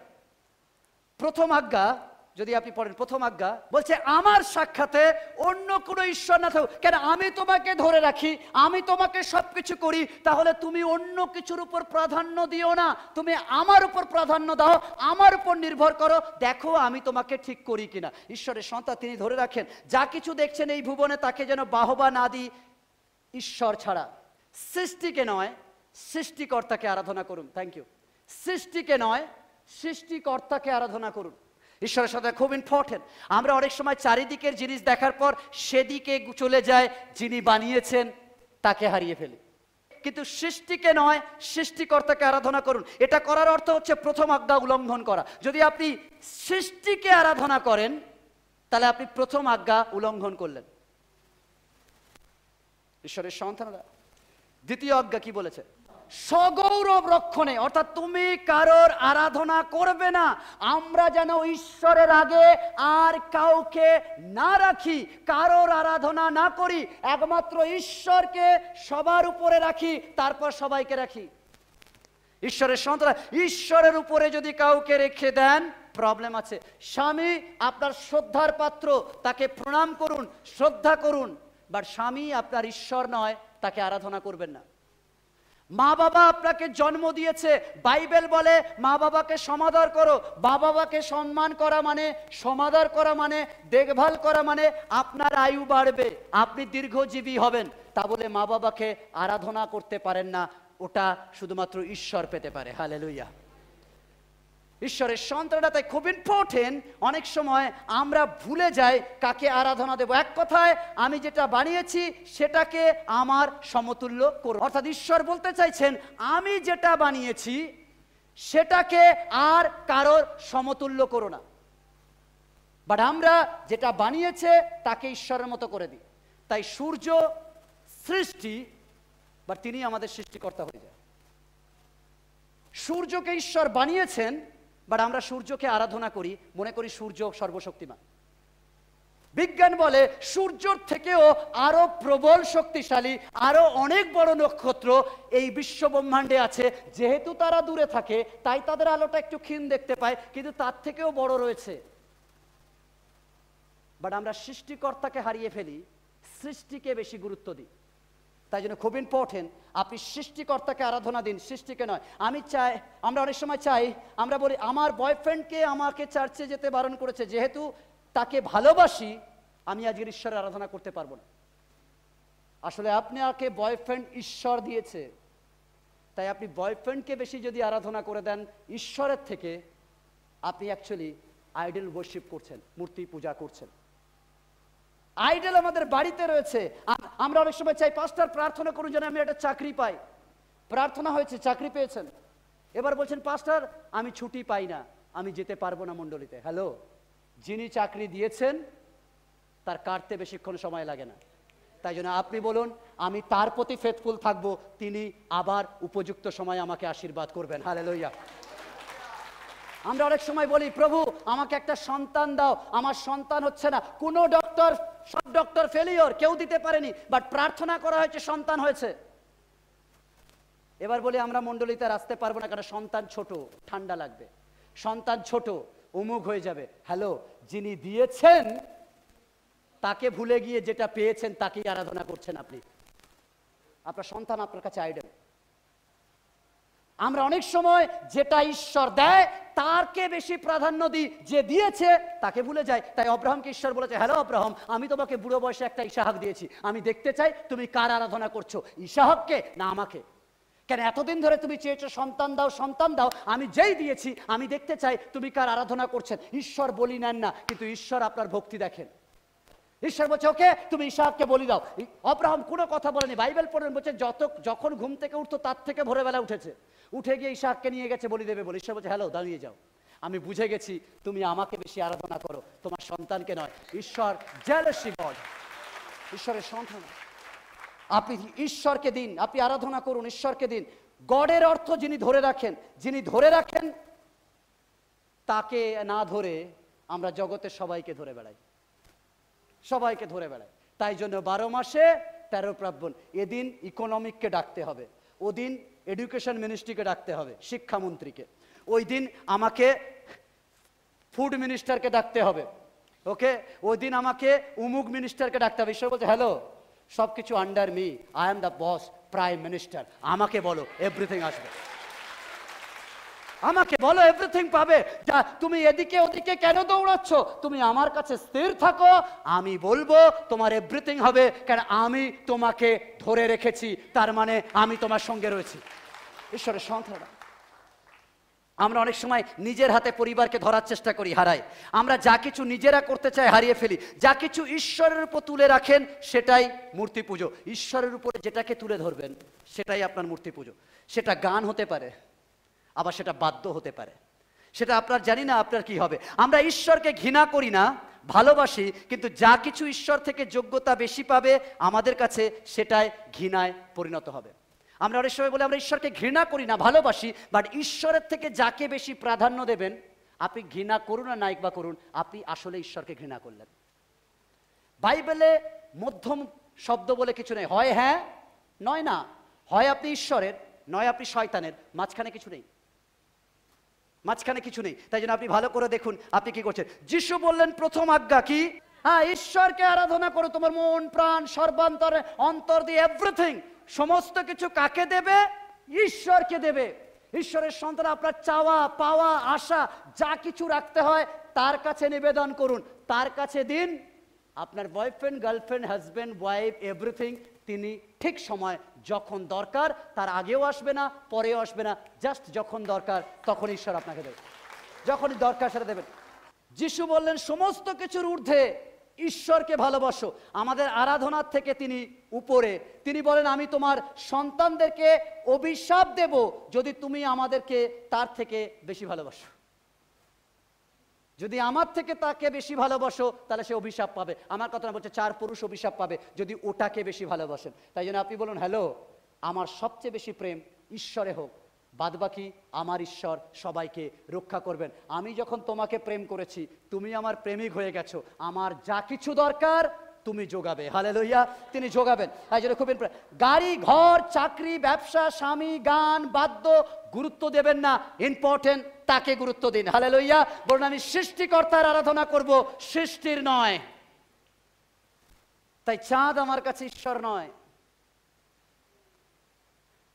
Speaker 2: প্রথম আজ্ঞা যদি আপনি পড়েন, প্রথম আজ্ঞা বলছে আমার সাক্ষাতে অন্য কোনো ঈশ্বর না থাকুক। কেন? আমি তোমাকে ধরে রাখি, আমি তোমাকে সবকিছু করি, তাহলে তুমি অন্য কিছুর উপর প্রাধান্য দিও না, তুমি আমার উপর প্রাধান্য দাও, আমার উপর নির্ভর করো, দেখো আমি তোমাকে ঠিক করি কিনা। ঈশ্বরের সন্তান তিনি ধরে রাখেন। যা কিছু দেখছেন এই ভুবনে, তাকে যেন বাহবা না দিই ঈশ্বর ছাড়া। সৃষ্টিকে নয়, সৃষ্টিকর্তাকে আরাধনা করুন। Thank you. সৃষ্টিকে নয়, সৃষ্টিকর্তাকে আরাধনা করুন। ঈশ্বরের সাথে খুব ইম্পর্টেন্ট। আমরা অনেক সময় চারিদিকের জিনিস দেখার পর সেদিকে চলে যায়, যিনি বানিয়েছেন তাকে হারিয়ে ফেলি। কিন্তু সৃষ্টিকে নয়, সৃষ্টিকর্তাকে আরাধনা করুন। এটা করার অর্থ হচ্ছে প্রথম আজ্ঞা উল্লঙ্ঘন করা। যদি আপনি সৃষ্টিকে আরাধনা করেন, তাহলে আপনি প্রথম আজ্ঞা উল্লঙ্ঘন করলেন। ঈশ্বরের সন্তানরা দ্বিতীয় আজ্ঞা কি বলেছে? সগৌরব রক্ষণে, অর্থাৎ তুমি কারোর আরাধনা করবে না। আমরা যেন ঈশ্বরের আগে আর কাউকে না রাখি, কারোর আরাধনা না করি, একমাত্র ঈশ্বরকে সবার উপরে রাখি, তারপর সবাইকে রাখি। ঈশ্বরের সন্তান, ঈশ্বরের উপরে যদি কাউকে রেখে দেন, প্রবলেম আছে। স্বামী আপনার শ্রদ্ধার পাত্র, তাকে প্রণাম করুন, শ্রদ্ধা করুন, বাট স্বামী আপনার ঈশ্বর নয়, তাকে আরাধনা করবেন না। মা বাবা আপনাকে জন্ম দিয়েছে, বাইবেল বলে মা বাবাকে সমাদর করো। মা বাবাকে সম্মান করা মানে, সমাদর করা মানে, দেখভাল করা মানে আপনার আয়ু বাড়বে, আপনি দীর্ঘজীবী হবেন। তা বলে মা বাবাকে আরাধনা করতে পারেন না, ওটা শুধুমাত্র ঈশ্বর পেতে পারে। হালেলুয়া। ঈশ্বরের সন্তানরা তাই খুব ইম্পর্টেন্ট। অনেক সময় আমরা ভুলে যাই কাকে আরাধনা দেব। এক কথায়, আমি যেটা বানিয়েছি সেটাকে আমার সমতুল্য করো। অর্থাৎ ঈশ্বর বলতে চাইছেন, আমি যেটা বানিয়েছি সেটাকে আর কারোর সমতুল্য করো না। বাট আমরা যেটা বানিয়েছে তাকে ঈশ্বরের মতো করে দিই। তাই সূর্য সৃষ্টি, বাট তিনি আমাদের সৃষ্টিকর্তা হয়ে যায়। সূর্যকে ঈশ্বর বানিয়েছেন, বাট আমরা সূর্যকে আরাধনা করি, মনে করি সূর্য সর্বশক্তিমান। বিজ্ঞান বলে সূর্যর থেকেও আরো প্রবল শক্তিশালী আরো অনেক বড় নক্ষত্র এই বিশ্ব ব্রহ্মাণ্ডে আছে। যেহেতু তারা দূরে থাকে, তাই তাদের আলোটা একটু ক্ষীণ দেখতে পায়, কিন্তু তার থেকেও বড় রয়েছে। বাট আমরা সৃষ্টিকর্তাকে হারিয়ে ফেলি, সৃষ্টিকে বেশি গুরুত্ব দিই। তাই জন্য খুব ইম্পর্টেন্ট আপনি সৃষ্টিকর্তাকে আরাধনা দিন, সৃষ্টিকে নয়। আমি চাই, আমরা অনেক সময় চাই, আমরা বলি আমার বয়ফ্রেন্ডকে আমাকে চার্চে যেতে বারণ করেছে, যেহেতু তাকে ভালোবাসি আমি আজকের ঈশ্বরের আরাধনা করতে পারবো না। আসলে আপনাকে বয়ফ্রেন্ড ঈশ্বর দিয়েছে, তাই আপনি বয়ফ্রেন্ডকে বেশি যদি আরাধনা করে দেন ঈশ্বরের থেকে, আপনি অ্যাকচুয়ালি আইডল ওয়ার্শিপ করছেন, মূর্তি পূজা করছেন। আইডল আমাদের বাড়িতে রয়েছে। আমরা অনেক সময় চাই পাস্টার প্রার্থনা করুন যেন আমি একটা চাকরি পাই। প্রার্থনা হয়েছে, চাকরি পেয়েছেন, এবার বলছেন পাস্টার আমি ছুটি পাই না, আমি যেতে পারবো না মণ্ডলীতে। হ্যালো, যিনি চাকরি দিয়েছেন তার কাটতে বেশিক্ষণ সময় লাগে না, তাই জন্য আপনি বলুন আমি তার প্রতি ফেথফুল থাকবো, তিনি আবার উপযুক্ত সময় আমাকে আশীর্বাদ করবেন। হালেলুয়া। আমরা অনেক সময় বলি প্রভু আমাকে একটা সন্তান দাও, আমার সন্তান হচ্ছে না। কোনো ডক্টর, সব ডক্টর ফেলিওর, কেউ দিতে পারেনি, বাট প্রার্থনা করা হয়েছে, সন্তান হয়েছে। এবার বলি আমরা মণ্ডলীতে আর আসতে পারবো না, কারণ সন্তান ছোট, ঠান্ডা লাগবে, সন্তান ছোট, অমুক হয়ে যাবে। হ্যালো, যিনি দিয়েছেন তাকে ভুলে গিয়ে যেটা পেয়েছেন তাকেই আরাধনা করছেন আপনি। আপনার সন্তান আপনার কাছে আইডল। আমরা অনেক সময় যেটা ঈশ্বর দেয় তারকে বেশি প্রাধান্য দিই, যে দিয়েছে তাকে ভুলে যাই। তাই আব্রাহামকে ঈশ্বর বলেছে, হ্যালো আব্রাহাম, আমি তোমাকে বুড়ো বয়সে একটা ইসাহাক দিয়েছি, আমি দেখতে চাই তুমি কার আরাধনা করছো, ইসাহাককে না আমাকে। কেন এতদিন ধরে তুমি চেয়েছো সন্তান দাও, সন্তান দাও, আমি যেই দিয়েছি আমি দেখতে চাই তুমি কার আরাধনা করছেন। ঈশ্বর বলি নেন না, কিন্তু ঈশ্বর আপনার ভক্তি দেখেন। ঈশ্বর বলছে ওকে তুমি ইসাহাককে বলি দাও। আব্রাহাম কোনো কথা বলেনি, বাইবেল পড়েন, বলছে যত যখন ঘুম থেকে উঠতো তার থেকে ভোরবেলা উঠেছে, উঠে গিয়ে ইসাহাককে নিয়ে গেছে বলি দেবে বলে। ঈশ্বর বলছে হ্যালো, দাঁড়িয়ে যাও, আমি বুঝে গেছি তুমি আমাকে বেশি আরাধনা করো, তোমার সন্তানকে নয়। ঈশ্বর জেলাসি গড, ঈশ্বরের সন্তান। আপনি ঈশ্বরকে দিন, আপনি আরাধনা করুন, ঈশ্বরকে দিন। গডের অর্থ যিনি ধরে রাখেন, যিনি ধরে রাখেন তাকে না ধরে আমরা জগতের সবাইকে ধরে বেড়াই, সবাইকে ধরে বেড়াই। তাই জন্য বারো মাসে তেরো পার্বণ। এদিন ইকোনমিককে ডাকতে হবে, ওদিন এডুকেশন মিনিস্ট্রিকে ডাকতে হবে, শিক্ষামন্ত্রীকে, ওই দিন আমাকে ফুড মিনিস্টারকে ডাকতে হবে, ওকে, ওই দিন আমাকে উমুক মিনিস্টারকে ডাকতে হবে। ঈশ্বর বলছে হ্যালো, সব কিছু under me, I am the boss, prime minister, আমাকে বলো এভরিথিং আসবে, আমাকে বলো এভরিথিং পাবে। যা তুমি এদিকে ওদিকে কেন দৌড়াচ্ছ, তুমি আমার কাছে স্থির থাকো, আমি বলবো তোমার এভরিথিং হবে, কারণ আমি তোমাকে ধরে রেখেছি, তার মানে আমি তোমার সঙ্গে রয়েছি। ঈশ্বরের সন্তান। আমরা অনেক সময় নিজের হাতে পরিবারকে ধরার চেষ্টা করি, হারাই। আমরা যা কিছু নিজেরা করতে চাই হারিয়ে ফেলি। যা কিছু ঈশ্বরের উপর তুলে রাখেন সেটাই মূর্তি পুজো। ঈশ্বরের উপরে যেটাকে তুলে ধরবেন সেটাই আপনার মূর্তি পুজো। সেটা গান হতে পারে, আবার সেটা বাদ্য হতে পারে, সেটা আপনার জানি না আপনার কি হবে। আমরা ঈশ্বরকে ঘৃণা করি না, ভালোবাসি, কিন্তু যা কিছু ঈশ্বর থেকে যোগ্যতা বেশি পাবে আমাদের কাছে সেটাই ঘৃণায় পরিণত হবে। আমরা অনেক সময় বলি আমরা ঈশ্বরকে ঘৃণা করি না, ভালোবাসি, বাট ঈশ্বরের থেকে যাকে বেশি প্রাধান্য দেবেন, আপনি ঘৃণা করুন আর নাইক বা করুন, আপনি আসলে ঈশ্বরকে ঘৃণা করলেন। বাইবেলে মধ্যম শব্দ বলে কিছু নেই, হয় হ্যাঁ নয় না, হয় আপনি ঈশ্বরের নয় আপনি শয়তানের, মাঝখানে কিছু নেই, মাঝখানে কিছু নেই। তাই জন্য আপনি ভালো করে দেখুন আপনি কি করছেন। যিশু বললেন প্রথম আজ্ঞা কি? হ্যাঁ, ঈশ্বরকে আরাধনা করো তোমার মন প্রাণ সর্বান্তরে অন্তর দিয়ে, এভরিথিং। সমস্ত কিছু কাকে দেবে? ঈশ্বরকে দেবে। ঈশ্বরের সন্তান আপনার চাওয়া পাওয়া আশা যা কিছু রাখতে হয় তার কাছে নিবেদন করুন, তার কাছে দিন। আপনার boyfriend, girlfriend, husband, wife, everything তিনি ঠিক সময় যখন দরকার, তার আগেও আসবে না পরেও আসবে না, জাস্ট যখন দরকার তখন ঈশ্বর আপনাকে দেবে, যখনই দরকার সেটা দেবেন। যিশু বললেন সমস্ত কিছুর ঊর্ধ্বে ঈশ্বরকে ভালোবাসো। আমাদের আরাধনার থেকে তিনি উপরে। তিনি বলেন আমি তোমার সন্তানদেরকে অভিশাপ দেব যদি তুমি আমাদেরকে তার থেকে বেশি ভালোবাসো। যদি আমার থেকে তাকে বেশি ভালোবাসো তাহলে সে অভিশাপ পাবে। আমার কথা না, বলছে চার পুরুষ অভিশাপ পাবে যদি ওটাকে বেশি ভালোবাসেন। তাই জন্য আপনি বলুন হ্যালো, আমার সবচেয়ে বেশি প্রেম ঈশ্বরে হোক, বাদবাকি আমার ঈশ্বর সবাইকে রক্ষা করবেন। আমি যখন তোমাকে প্রেম করেছি তুমি আমার প্রেমিক হয়ে গেছো, আমার যা কিছু দরকার তুমি যোগাবে। হালেলুয়া, তিনি যোগাবেন। তাই জন্য খুব গাড়ি ঘর চাকরি ব্যবসা স্বামী গান বাদ্য গুরুত্ব দেবেন না, ইম্পর্টেন্ট তাকে গুরুত্ব দিন। হালেলুয়া, বলুন আমি সৃষ্টিকর্তার আরাধনা করব, সৃষ্টির নয়। তাই চাঁদ আমার কাছে ঈশ্বর নয়,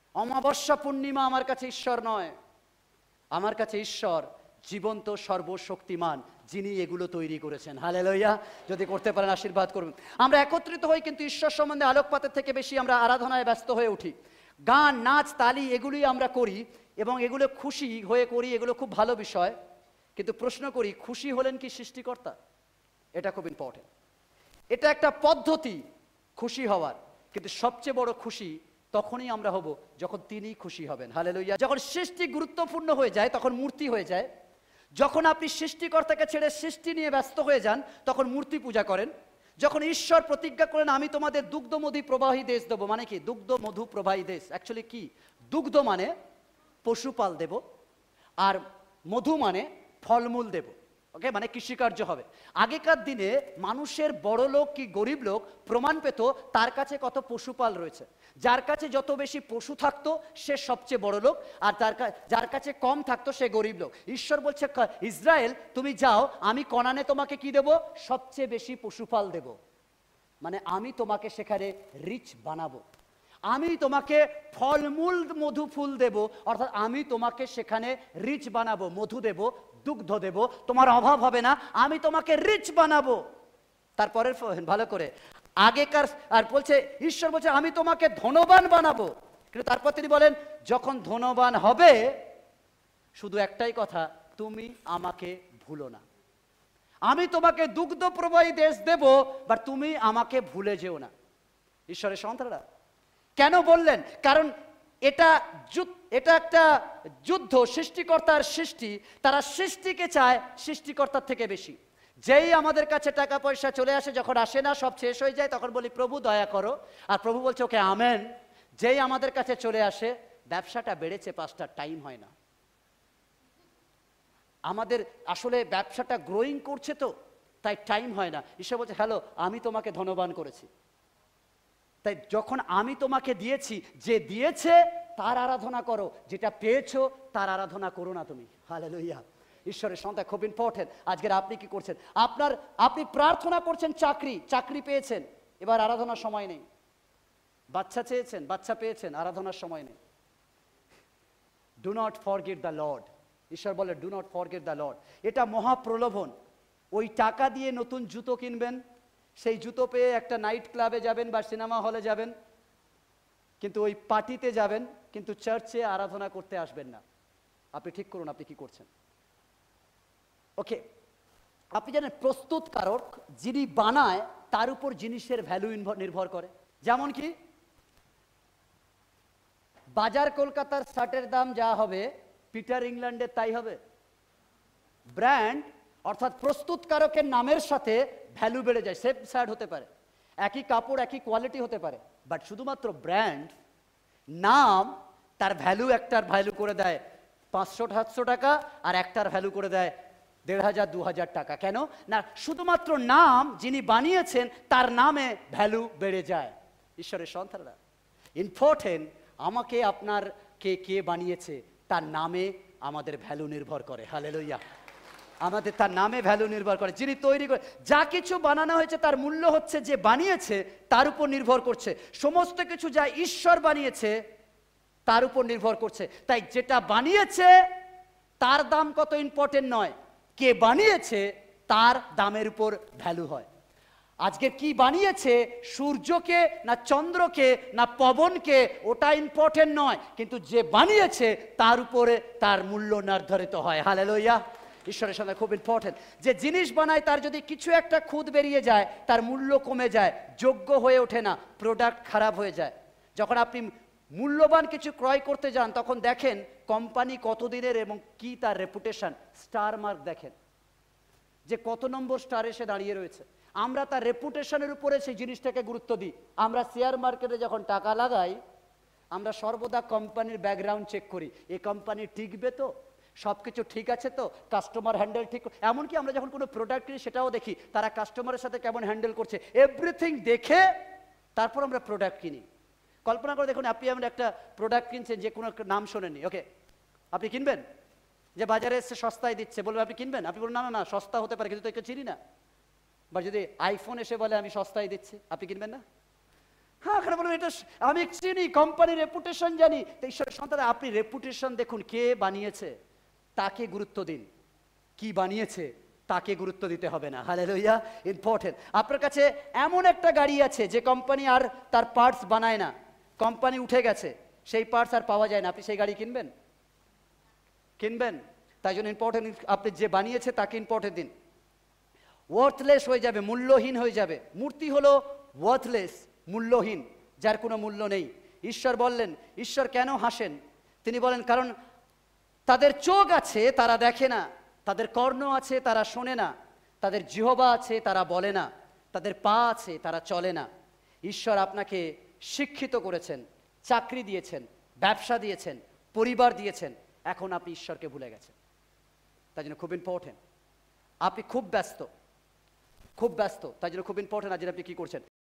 Speaker 2: অমাবস্যা পূর্ণিমা আমার কাছে ঈশ্বর নয়, আমার কাছে ঈশ্বর জীবন্ত সর্বশক্তিমান, যিনি এগুলো তৈরি করেছেন। হালেলুয়া। যদি করতে পারেন আশীর্বাদ করবেন। আমরা একত্রিত হই কিন্তু ঈশ্বর সম্বন্ধে আলোকপাতের থেকে বেশি আমরা আরাধনায় ব্যস্ত হয়ে উঠি। গান, নাচ, তালি এগুলি আমরা করি এবং এগুলো খুশি হয়ে করি, এগুলো খুব ভালো বিষয়। কিন্তু প্রশ্ন করি, খুশি হলেন কি সৃষ্টিকর্তা? এটা খুব ইম্পর্টেন্ট। এটা একটা পদ্ধতি খুশি হওয়ার, কিন্তু সবচেয়ে বড় খুশি তখনই আমরা হব যখন তিনি খুশি হবেন। হালেলুয়া। যখন সৃষ্টি গুরুত্বপূর্ণ হয়ে যায় তখন মূর্তি হয়ে যায়। যখন আপনি সৃষ্টিকর্তাকে ছেড়ে সৃষ্টি নিয়ে ব্যস্ত হয়ে যান তখন মূর্তি পূজা করেন। যখন ঈশ্বর প্রতিজ্ঞা করেন আমি তোমাদের দুগ্ধ মধু প্রবাহী দেশ দেবো, মানে কি দুগ্ধ মধু প্রবাহী দেশ? অ্যাকচুয়ালি কি? দুগ্ধ মানে পশুপাল দেব, আর মধু মানে ফলমূল দেব। ওকে, মানে কৃষিকার্য হবে। আগেকার দিনে মানুষের বড় লোক কি গরিব লোক প্রমাণ পেত তার কাছে কত পশুপাল রয়েছে। যার কাছে যত বেশি পশু থাকতো সে সবচেয়ে বড় লোক, আর তার যার কাছে কম থাকতো সে গরিব লোক। ঈশ্বর বলছে ইসরায়েল তুমি যাও, আমি কনানে তোমাকে কি দেব? সবচেয়ে বেশি পশুপাল দেব। মানে আমি তোমাকে সেখানে রিচ বানাবো, আমি তোমাকে ফলমূল মধু ফুল দেব, অর্থাৎ আমি তোমাকে সেখানে রিচ বানাবো, মধু দেব, দুগ্ধ দেব, তোমার অভাব হবে না, আমি তোমাকে রিচ বানাবো। তারপরে ভালো করে আগেকার আর বলছে, ঈশ্বর বলছে আমি তোমাকে ধনবান বানাবো। কিন্তু তারপর তিনি বলেন যখন ধনবান হবে শুধু একটাই কথা, তুমি আমাকে ভুলো না। আমি তোমাকে দুগ্ধ প্রবাহী দেশ দেব, বাট তুমি আমাকে ভুলে যেও না। ঈশ্বরের সন্তানরা কেন বললেন? কারণ এটা এটা একটা যুদ্ধ। সৃষ্টিকর্তার সৃষ্টি, তারা সৃষ্টিকে চায় সৃষ্টিকর্তার থেকে বেশি। যেই আমাদের কাছে টাকা পয়সা চলে আসে, যখন আসে না সব শেষ হয়ে যায়, তখন বলি প্রভু দয়া করো, আর প্রভু বলছে ওকে আমেন। যেই আমাদের কাছে চলে আসে, ব্যবসাটা বেড়েছে, পাঁচটা টাইম হয় না। আমাদের আসলে ব্যবসাটা গ্রোয়িং করছে তো, তাই টাইম হয় না। ঈশ্বর বলছে হ্যালো আমি তোমাকে ধনবান করেছি, তাই যখন আমি তোমাকে দিয়েছি, যে দিয়েছে তার আরাধনা করো, যেটা পেয়েছো তার আরাধনা করো না তুমি। হালেলুয়া। ঈশ্বরের সন্তান খুব ইম্পর্টেন্ট। আজকের আপনি কি করছেন? আপনার আপনি প্রার্থনা করছেন চাকরি, চাকরি পেয়েছেন, এবার আরাধনার সময় নেই। বাচ্চা চেয়েছেন, বাচ্চা পেয়েছেন, আরাধনার সময় নেই। Do not forget the Lord. ঈশ্বর বলে do not forget the Lord. এটা মহাপ্রলোভন। ওই টাকা দিয়ে নতুন জুতো কিনবেন, সেই জুতো পেয়ে একটা নাইট ক্লাবে যাবেন বা সিনেমা হলে যাবেন, কিন্তু ওই পার্টিতে যাবেন, কিন্তু চার্চে আরাধনা করতে আসবেন না। আপনি ঠিক করুন আপনি কি করছেন। ওকে, আপনি জানেন প্রস্তুতকারক যিনি বানায় তার উপর জিনিসের ভ্যালু নির্ভর করে। যেমন কি বাজার কলকাতার শার্টের দাম যা হবে, পিটার ইংল্যান্ডের তাই হবে। ব্র্যান্ড অর্থাৎ প্রস্তুতকারকের নামের সাথে ভ্যালু বেড়ে যায়। সেম শার্ট হতে পারে, একই কাপড় একই কোয়ালিটি হতে পারে, বাট শুধুমাত্র ব্র্যান্ড নাম তার ভ্যালু একটার ভ্যালু করে দেয় পাঁচশো সাতশো টাকা, আর একটার ভ্যালু করে দেয় দেড় হাজার দু হাজার টাকা। কেন না? শুধুমাত্র নাম যিনি বানিয়েছেন তার নামে ভ্যালু বেড়ে যায়। ঈশ্বরের সন্তানরা ইম্পর্টেন্ট, আমাকে আপনার কে কে বানিয়েছে তার নামে আমাদের ভ্যালু নির্ভর করে। হালেলুয়া। আমাদের তার নামে ভ্যালু নির্ভর করে। যিনি তৈরি করে, যা কিছু বানানো হয়েছে তার মূল্য হচ্ছে যে বানিয়েছে তার উপর নির্ভর করছে। সমস্ত কিছু যা ঈশ্বর বানিয়েছে তার উপর নির্ভর করছে। তাই যেটা বানিয়েছে তার দাম কত ইম্পর্টেন্ট নয়, কে বানিয়েছে তার দামের উপর ভ্যালু হয়। আজকে কি বানিয়েছে, সূর্যকে না চন্দ্রকে না পবনকে, ওটা ইম্পর্টেন্ট নয়, কিন্তু যে বানিয়েছে তার উপরে তার মূল্য নির্ধারিত হয়। হালেলুয়া। ঈশ্বরের সাথে খুব ইম্পর্টেন্ট। যে জিনিস বানায় তার যদি কিছু একটা খুঁত বেরিয়ে যায় তার মূল্য কমে যায়, যোগ্য হয়ে ওঠে না, প্রোডাক্ট খারাপ হয়ে যায়। যখন আপনি মূল্যবান কিছু ক্রয় করতে যান তখন দেখেন কোম্পানি কতদিনের এবং কি তার রেপুটেশন, স্টার মার্ক দেখেন যে কত নম্বর স্টার এসে দাঁড়িয়ে রয়েছে। আমরা তার রেপুটেশনের উপরে সেই জিনিসটাকে গুরুত্ব দিই। আমরা শেয়ার মার্কেটে যখন টাকা লাগাই আমরা সর্বদা কোম্পানির ব্যাকগ্রাউন্ড চেক করি, এই কোম্পানি টিকবে তো, সব কিছু ঠিক আছে তো, কাস্টমার হ্যান্ডেল ঠিক। এমনকি আমরা যখন কোনো প্রোডাক্ট কিনি সেটাও দেখি তারা কাস্টমারের সাথে কেমন হ্যান্ডেল করছে, এভরিথিং দেখে তারপর আমরা প্রোডাক্ট কিনি। কল্পনা করে দেখুন আপনি আমরা একটা প্রোডাক্ট কিনছেন, যে কোনো নাম শোনেননি, ওকে আপনি কিনবেন, যে বাজারে এসে সস্তায় দিচ্ছে, বলবেন আপনি কিনবেন? আপনি বলুন না না না সস্তা হতে পারে কিন্তু তো একে চিনি না। বা যদি আইফোন এসে বলে আমি সস্তায় দিচ্ছি, আপনি কিনবেন না? হ্যাঁ এখানে বলবেন এটা স- আমি চিনি, কোম্পানির রেপুটেশন জানি। তো ঈশ্বরের সন্তান, আপনি রেপুটেশন দেখুন, কে বানিয়েছে তাকে গুরুত্ব দিন, কি বানিয়েছে তাকে গুরুত্ব দিতে হবে না। Hallelujah, important. আপনার কাছে এমন একটা গাড়ি আছে যে কোম্পানি আর তার পার্টস বানায় না, কোম্পানি উঠে গেছে, সেই পার্টস আর পাওয়া যায় না, আপনি সেই গাড়ি কিনবেন? কিনবেন? তাই জন্য ইম্পর্টেন্ট, আপনি যে বানিয়েছে তাকে ইম্পর্টেন্ট দিন। ওয়ার্থলেস হয়ে যাবে, মূল্যহীন হয়ে যাবে। মূর্তি হলো ওয়ার্থলেস, মূল্যহীন, যার কোনো মূল্য নেই। ঈশ্বর বললেন, ঈশ্বর কেন হাসেন? তিনি বলেন কারণ তাদের চোখ আছে তারা দেখে না, তাদের কর্ণ আছে তারা শোনে না, তাদের জিহ্বা আছে তারা বলে না, তাদের পা আছে তারা চলে না। ঈশ্বর আপনাকে শিক্ষিত করেছেন, চাকরি দিয়েছেন, ব্যবসা দিয়েছেন, পরিবার দিয়েছেন, এখন আপনি ঈশ্বরকে ভুলে গেছেন। তাই জন্য খুব ইম্পর্টেন্ট, আপনি খুব ব্যস্ত, খুব ব্যস্ত, তাই জন্য খুব ইম্পর্টেন্ট আজ আপনি কি করছেন।